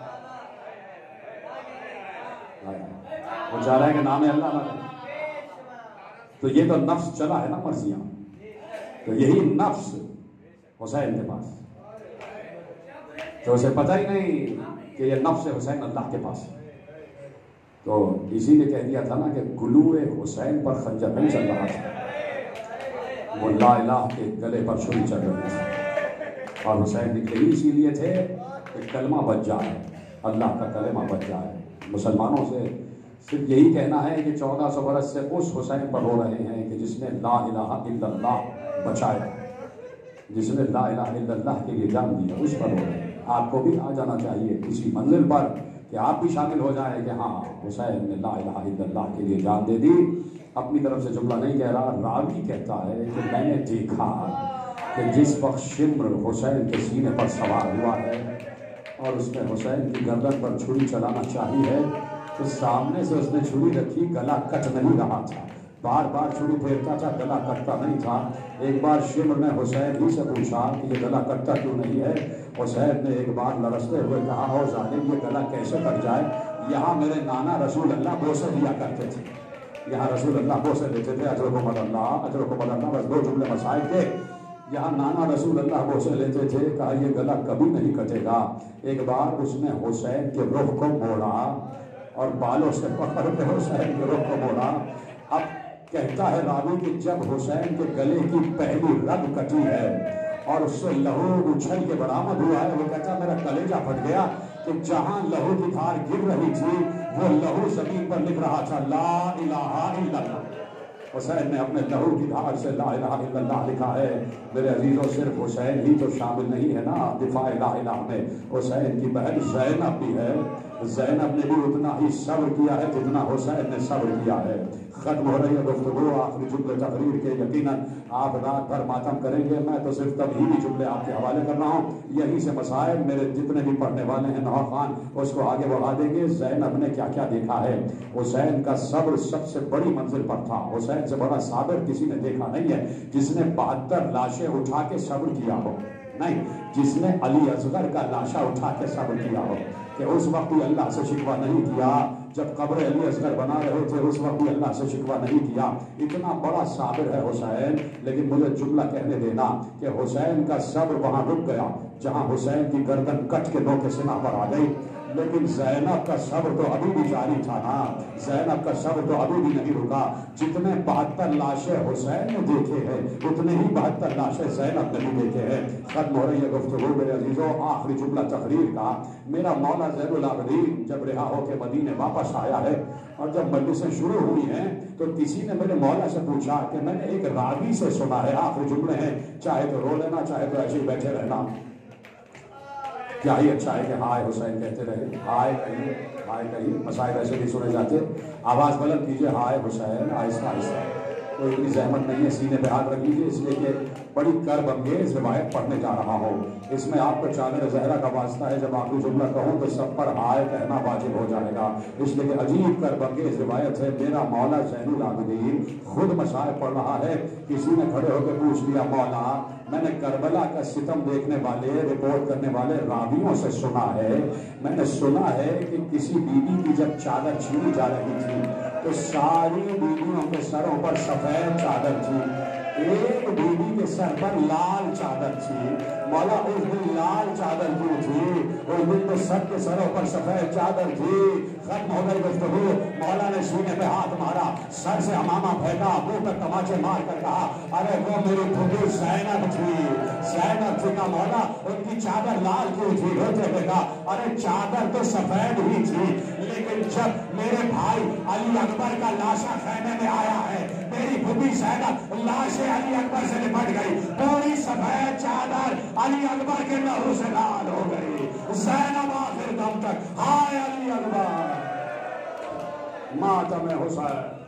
وہ چاہ رہا ہے کہ نام اللہ نہ رہے. تو یہ تو نفس چلا ہے نا, مرضیاں. تو یہی نفس حسین کے پاس, تو اسے پتہ ہی نہیں کہ یہ نفس حسین اللہ کے پاس ہے. تو اسی نے کہہ دیا تھا نا کہ گلوئے حسین پر خنجر نہیں چل رہا تھا, وہ لا الہ کے گلے پر چھری چل رہی تھی. اور حسین نکلے اسی لیے تھے کہ کلمہ بچ جائے, اللہ کا کلمہ بچ جائے. مسلمانوں سے صرف یہی کہنا ہے کہ چودہ سو برس سے اس حسین پر رو رہے ہیں کہ جس نے لا الہ الا اللہ بچایا. जिसने ला इलाहा इल्लल्लाह के लिए जान दी है उस पर हो। आपको भी आ जाना चाहिए इसी मंजिल पर कि आप भी शामिल हो जाएं कि हाँ हुसैन ने ला इलाहा इल्लल्लाह के लिए जान दे दी। अपनी तरफ से जुमला नहीं कह रहा, रावी कहता है कि मैंने देखा कि जिस वक्त शिम्र हुसैन के सीने पर सवार हुआ है और उसने हुसैन की गर्दन पर छुरी चलाना चाहिए है तो सामने से उसने छुरी रखी, गला कट नहीं रहा था, बार बार छुरी फेरता था, गला कटता नहीं था। एक बार शिम्र ने हुसैन ही से पूछा कि ये गला कटता क्यों नहीं है। हुसैन ने एक बार लरसते हुए कहा, हो जालिम ये गला कैसे कट जाए, यहाँ मेरे नाना रसूल अल्लाह बोसे दिया करते थे, यहाँ रसूल अल्लाह बोसे लेते थे, अजर को मदल्ला अजर को मदल्ला, बस दो जुमले मसाइल थे। यहाँ नाना रसूल अल्लाह बोसे लेते थे, कहा ये गला कभी नहीं कटेगा। एक बार उसने हुसैन के रुख को मोड़ा और बालों से पकड़ के हुसैन के रुख को मोड़ा। अब कहता है रावी कि जब हुसैन के गले की पहली रग कटी है और उससे लहू उछल के बरामद हुआ है, वो कहता मेरा कलेजा फट गया कि जहां लहू की धार गिर रही थी वो लहू जमीन पर लिख रहा था ला इलाहा इल्लल्लाह। हुसैन ने अपने लहू की धार से ला इलाहा इल्लल्लाह लिखा है। मेरे अजीजों सिर्फ हुसैन ही तो शामिल नहीं है ना दिफा ला इलाहा में, हुसैन की बहन ज़ैनब भी है। ज़ैनब ने भी उतना ही सब्र किया है जितना हुसैन ने सब्र किया है। खत्म हो रही है गुफ्तगू आखिरी जुमले तकरीर के, यकीनन आप रात भर मातम करेंगे, मैं तो सिर्फ तभी भी जुमले आपके हवाले कर रहा हूँ। यहीं से मसाइल मेरे जितने भी पढ़ने वाले हैं नौहा खान उसको आगे बढ़ा देंगे। ज़ैनब ने क्या क्या देखा है, हुसैन का सब्र सबसे बड़ी मंजिल पर था। हुसैन से बड़ा साबिर किसी ने देखा नहीं है जिसने बहत्तर लाशें उठा के सब्र किया हो, नहीं जिसने अली असगर का लाशा उठा के सब्र किया हो कि उस वक्त भी अल्लाह से शिकवा नहीं किया, जब कब्र अली असगर बना रहे थे उस वक्त भी अल्लाह से शिकवा नहीं किया। इतना बड़ा साबिर है हुसैन। लेकिन मुझे जुमला कहने देना कि हुसैन का सब्र वहां रुक गया जहां हुसैन की गर्दन कट के नोके सिना पर आ गई, लेकिन ज़ैनब का सब्र तो अभी भी जारी था ना, ज़ैनब का सब्र तो अभी भी नहीं रुका। जितने बहत्तर लाशें हुसैन ने देखे हैं उतने ही बहत्तर लाशें ज़ैनब ने भी देखे हैं। खत्म हो रही है गुफ्तगू मेरे अजीजों, आखिरी जुमला तकरीर का। मेरा मौला ज़ैनुल आबिदीन जब रिहा होकर मदीने वापस आया है और जब मजलिसें शुरू हुई हैं तो किसी ने मेरे मौला से पूछा कि मैंने एक रावी से सुना है, आखिरी जुमले हैं, चाहे तो रो लेना चाहे तो ऐसे ही बैठे रहना, क्या ही अच्छा है कि हाय हुसैन कहते रहे, हाय कहिए हाय कहिए, मसाइल ऐसे भी सुने जाते, आवाज़ बुलंद कीजिए हाय हुसैन, आहिस्ता आहिस्ता, कोई इतनी जहमत नहीं है, सीने पे हाथ रख लीजिए, इसलिए कि बड़ी कर्ब अंगेज रिवायत पढ़ने जा रहा हूँ। इसमें आपको चादर ज़हरा का वास्ता है, जब आखिरी जुमला कहूँ तो सब पर हाय कहना वाजिब हो जाएगा, इसलिए कि अजीब कर्ब अंगेज रिवायत है। मेरा मौला ज़ैनुल आबिदीन खुद मसाइल पढ़ रहा है, किसी ने खड़े होकर पूछ लिया मौला मैंने करबला का सितम देखने वाले रिपोर्ट करने वाले रावियों से सुना है, मैंने सुना है कि किसी बीबी की जब चादर छीनी जा रही थी तो सारी बीवियों के सरों पर सफेद चादर थी, एक बीवी के सर पर लाल चादर थी। मौला उस दिन लाल चादर क्यों थी, उस दिन तो सबके सरों पर सफेद चादर थी। खत्म हो गई गुफ्तगू, मौला ने सीने पे हाथ मारा, सर से हमामा फेंका, मुंह पे तमाचे मार कर कहा अरे वो मेरी फुफी ज़ैनब थी, ज़ैनब थी का मौला उनकी चादर लाल क्यों थी। रोते हुए कहा अरे चादर तो सफेद ही थी, लेकिन जब मेरे भाई अली अकबर का लाशा खैमे में आया है, मेरी फुफी ज़ैनब लाश अली अकबर से निपट गई, पूरी सफेद चादर अली अकबर के लहू से लाल हो गई। ज़ैनब आखिर दम तक हाय अली अकबर, मातम हुसैन।